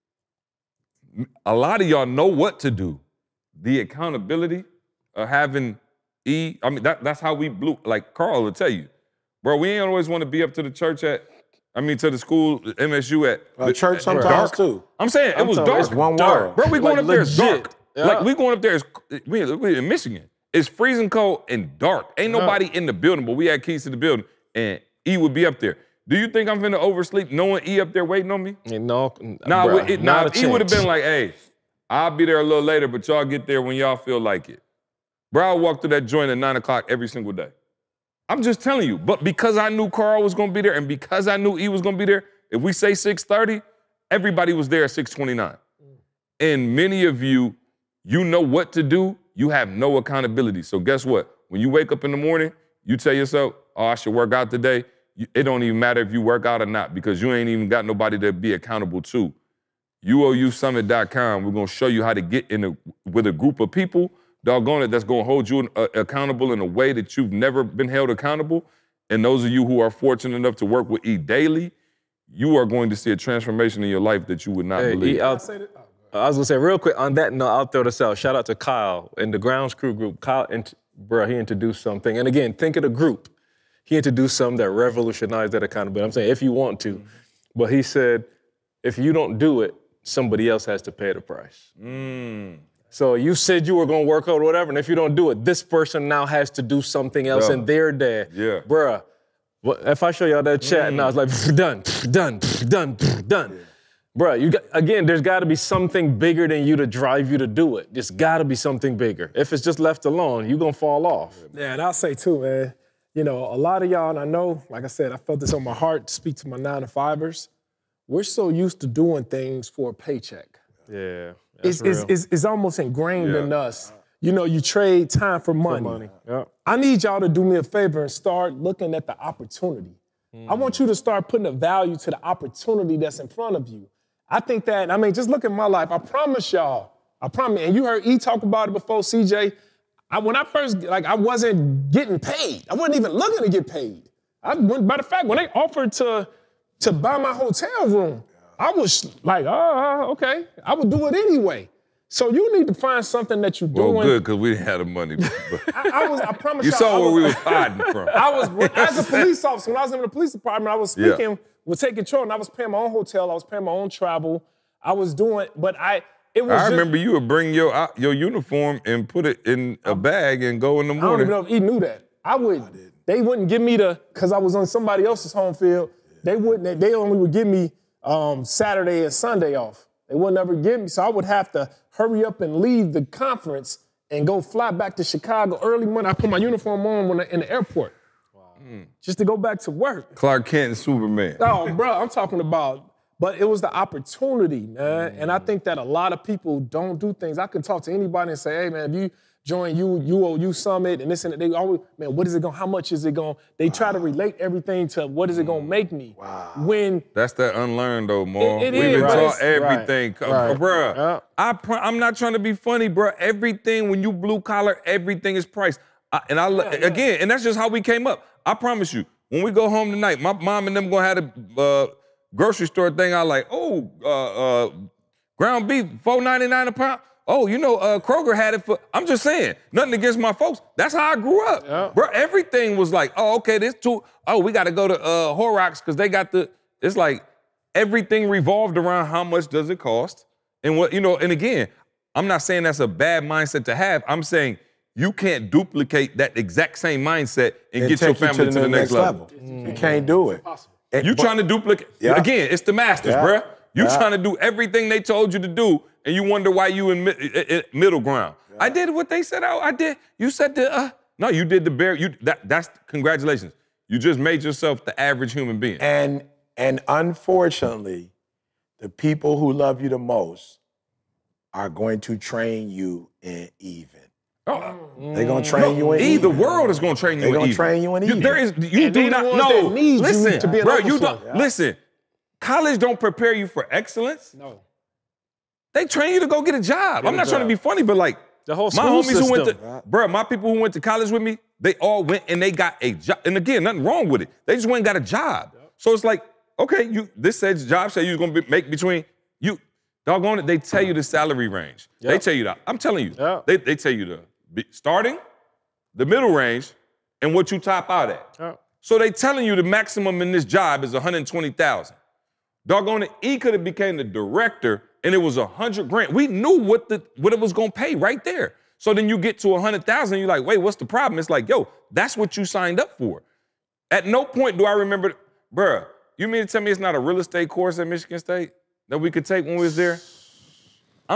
a lot of y'all know what to do. The accountability of having I mean, that's how we blew, like Carl will tell you. Bro, we ain't always want to be up to the church to the school, MSU at church sometimes dark. too. I'm saying it was dark. It's one word. Bro, we going up there, it's legit. dark. Yeah. Like, we going up there, we're in Michigan. It's freezing cold and dark. Ain't nobody in the building, but we had keys to the building, and E would be up there. Do you think I'm finna oversleep knowing E up there waiting on me? No, Nah, not if E would have been like, hey, I'll be there a little later, but y'all get there when y'all feel like it. Bro, I walk through that joint at 9 o'clock every single day. I'm just telling you, but because I knew Carl was gonna be there and because I knew E was gonna be there, if we say 6:30, everybody was there at 6:29. And many of you, you know what to do, you have no accountability. So guess what? When you wake up in the morning, you tell yourself, oh, I should work out today. It don't even matter if you work out or not because you ain't even got nobody to be accountable to. UOUsummit.com, we're gonna show you how to get with a group of people, doggone it, that's gonna hold you accountable in a way that you've never been held accountable. And those of you who are fortunate enough to work with E daily, you are going to see a transformation in your life that you would not believe. I was gonna say real quick on that note, I'll throw this out. Shout out to Kyle in the Grounds Crew group. Kyle, he introduced something. And again, think of the group. He introduced something that revolutionized that accountability. I'm saying if you want to, but he said, if you don't do it, somebody else has to pay the price. So you said you were gonna work out or whatever, and if you don't do it, this person now has to do something else in their day. Yeah. Bruh, if I show y'all that chat and I was like, done. Bruh, there's gotta be something bigger than you to drive you to do it. There's gotta be something bigger. If it's just left alone, you're gonna fall off. Yeah, and I'll say too, man, you know, a lot of y'all, and I know, like I said, I felt this on my heart to speak to my 9-to-5ers. We're so used to doing things for a paycheck. Yeah. It's almost ingrained in us. You know, you trade time for money. Yeah. I need y'all to do me a favor and start looking at the opportunity. I want you to start putting a value to the opportunity that's in front of you. I think that, I mean, just look at my life. I promise y'all, and you heard E talk about it before, CJ. When I first, I wasn't getting paid. I wasn't even looking to get paid. Matter of fact, when they offered to buy my hotel room, I was like, okay. I would do it anyway. So you need to find something that you're doing. Well, good, because we didn't have the money. I promise you y'all. saw where we was hiding from. As a police officer, when I was in the police department, I was speaking, was taking control, and I was paying my own hotel, I was paying my own travel. I was doing, but I remember you would bring your uniform and put it in a bag and go in the morning. I don't even know if he knew that. They wouldn't give me because I was on somebody else's home field. They only would give me Saturday and Sunday off. They would never give me, so I would have to hurry up and leave the conference and go fly back to Chicago early morning. I put my uniform on in the airport. Just to go back to work. Clark Kent and Superman. Oh, bro, I'm talking about, but it was the opportunity, man. And I think that a lot of people don't do things. I can talk to anybody and say, hey, man, if you join UOU Summit and this and that, they always, man, what is it going, how much is it going? They try to relate everything to what is it going to make me. When that's that unlearned though, Mo. We've been taught everything. Right. Bruh, I'm not trying to be funny, bruh. Everything, when you blue collar, everything is priced. Again, and that's just how we came up. I promise you, when we go home tonight, my mom and them gonna have a grocery store thing. I like, ground beef, $4.99 a pound. Oh, you know, Kroger had it for, I'm just saying, nothing against my folks. That's how I grew up. Yeah. Bro, everything was like, okay, we got to go to Horrocks because they got it's like everything revolved around how much does it cost And and again, I'm not saying that's a bad mindset to have. I'm saying you can't duplicate that exact same mindset and get your take you family to the next level. You can't do it. You trying to duplicate. Yeah. Again, it's the masters, Yeah. bruh. You Yeah. trying to do everything they told you to do, and you wonder why you in middle ground. I did what they said I did. You said no, you did the bare. That's congratulations. You just made yourself the average human being. And unfortunately, the people who love you the most are going to train you in even. They're gonna train you in even. The world is gonna train you in even. They're gonna train you in even. There is you And do they not the ones know. that need you Listen, to be an bro, you overflow. don't listen. College don't prepare you for excellence. No. They train you to go get a job. I'm not trying to be funny, but like The whole my school homies who went system. to, bro, my people who went to college with me, they all went and they got a job. And again, nothing wrong with it. They just went and got a job. So it's like, okay, this says job say you're gonna make between you. Doggone it, they tell you the salary range. They tell you that. I'm telling you. Yeah. They tell you the starting, the middle range, and what you top out at. Yeah. So they telling you the maximum in this job is 120,000. Doggone it, he could have became the director and it was 100 grand. We knew what it was gonna pay right there. So then you get to 100,000, you're like, wait, what's the problem? It's like, yo, that's what you signed up for. At no point do I remember, bruh, you mean to tell me it's not a real estate course at Michigan State that we could take when we was there? I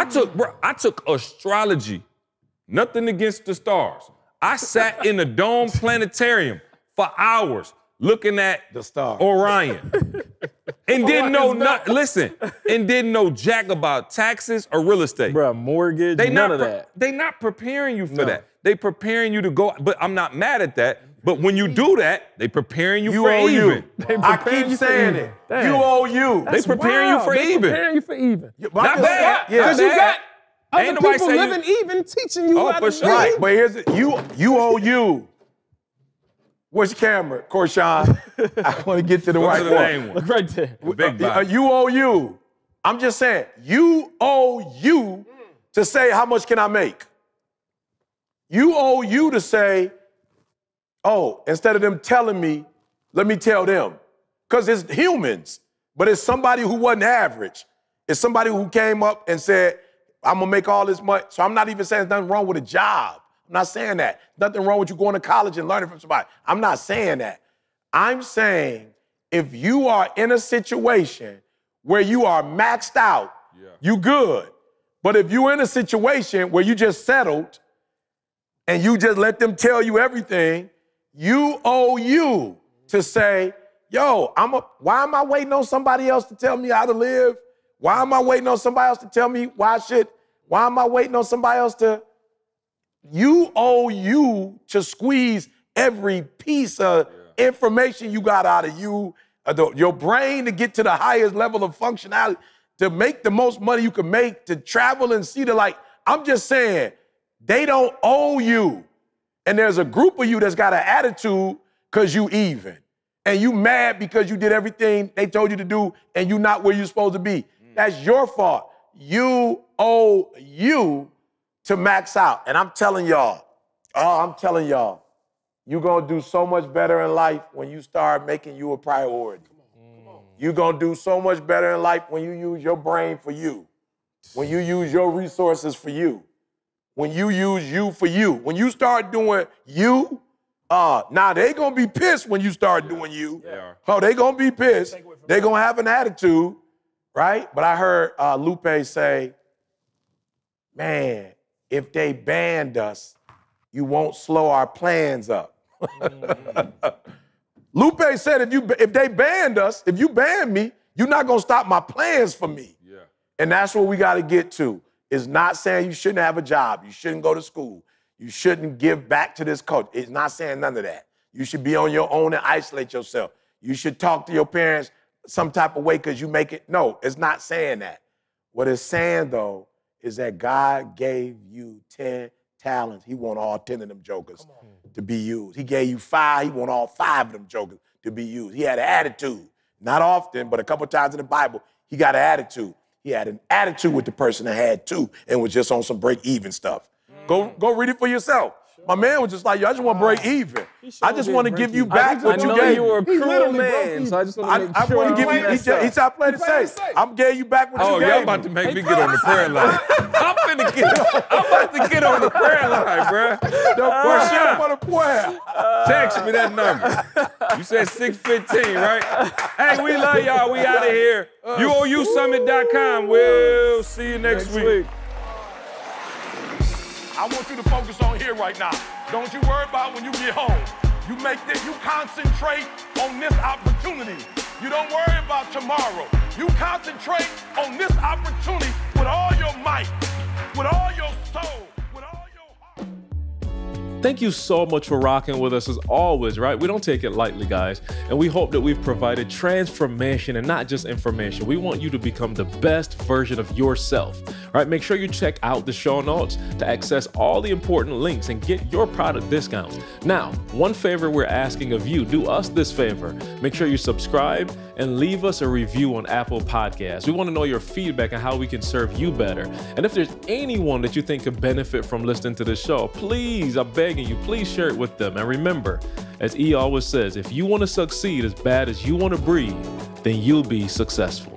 took astrology. Nothing against the stars. I sat in the Dome Planetarium for hours looking at The stars. Orion. And didn't know nothing. And didn't know jack about taxes or real estate. Bruh, mortgage, none of that. They not preparing you for that. They preparing you to go, but I'm not mad at that. But when you do that, they preparing you for owe even. you. I keep saying it. You owe you. They preparing you for They even. preparing you for even. Not bad. Because you got other Ain't nobody people say you- living even teaching you Oh, how for to sure. live. Right, but here's it. You owe you. Where's your camera, Korshawn? I want to get to the Go right to the one. main one. Look right there. Big body. You owe you. I'm just saying, you owe you to say, how much can I make? You owe you to say, oh, instead of them telling me, let me tell them. Because it's humans, but it's somebody who wasn't average. It's somebody who came up and said, I'm gonna make all this money. So I'm not even saying there's nothing wrong with a job. I'm not saying that. Nothing wrong with you going to college and learning from somebody. I'm not saying that. I'm saying if you are in a situation where you are maxed out, you good. But if you're in a situation where you just settled and you just let them tell you everything, you owe you to say, yo, why am I waiting on somebody else to tell me how to live? Why am I waiting on somebody else to tell me why am I waiting on somebody else to? You owe you to squeeze every piece of information you got out of you, your brain to get to the highest level of functionality, to make the most money you can make, to travel and see the light. I'm just saying, they don't owe you. And there's a group of you that's got an attitude because you even. And you mad because you did everything they told you to do and you not where you're supposed to be. That's your fault. You owe you to max out. And I'm telling y'all, you're gonna do so much better in life when you start making you a priority. You're gonna do so much better in life when you use your brain for you, when you use your resources for you, when you use you for you. When you start doing you, now they gonna be pissed when you start doing you. They are. Oh, they gonna be pissed. They gonna have an attitude, right? But I heard Lupe say, man, if they banned us, you won't slow our plans up. Lupe said, if they banned us, if you ban me, you're not gonna stop my plans for me. Yeah. And that's what we gotta get to. It's not saying you shouldn't have a job, you shouldn't go to school, you shouldn't give back to this culture. It's not saying none of that. You should be on your own and isolate yourself. You should talk to your parents some type of way because you make it. No, it's not saying that. What it's saying, though, is that God gave you 10 talents. He want all 10 of them jokers to be used. He gave you 5. He want all 5 of them jokers to be used. He had an attitude. Not often, but a couple times in the Bible, he got an attitude. He had an attitude with the person that had 2 and was just on some break-even stuff. Go read it for yourself. My man was just like, yo, I just want to break even. I just want to give you back what you know gave you were a He cruel literally man, broke so I just want to make I sure. want to give you. He said, I played it Play it safe. safe. I'm giving you back what Oh, you y'all gave about me. to make me get on the prayer line. I'm about to get on the prayer line, bruh. The push for the prayer. Text me that number. You said 615, right? Hey, we love y'all. We out of here. UOUsummit.com. We'll see you next week. I want you to focus on here right now. Don't you worry about when you get home. You make this, you concentrate on this opportunity. You don't worry about tomorrow. You concentrate on this opportunity with all your might, with all your soul, with all your heart. Thank you so much for rocking with us as always, right? We don't take it lightly, guys. And we hope that we've provided transformation and not just information. We want you to become the best version of yourself, right? Make sure you check out the show notes to access all the important links and get your product discounts. Now, one favor we're asking of you, do us this favor. Make sure you subscribe and leave us a review on Apple Podcasts. We want to know your feedback and how we can serve you better. And if there's anyone that you think could benefit from listening to this show, please, I'm begging you, please share it with them. And remember, as E always says, if you want to succeed as bad as you want to breathe, then you'll be successful.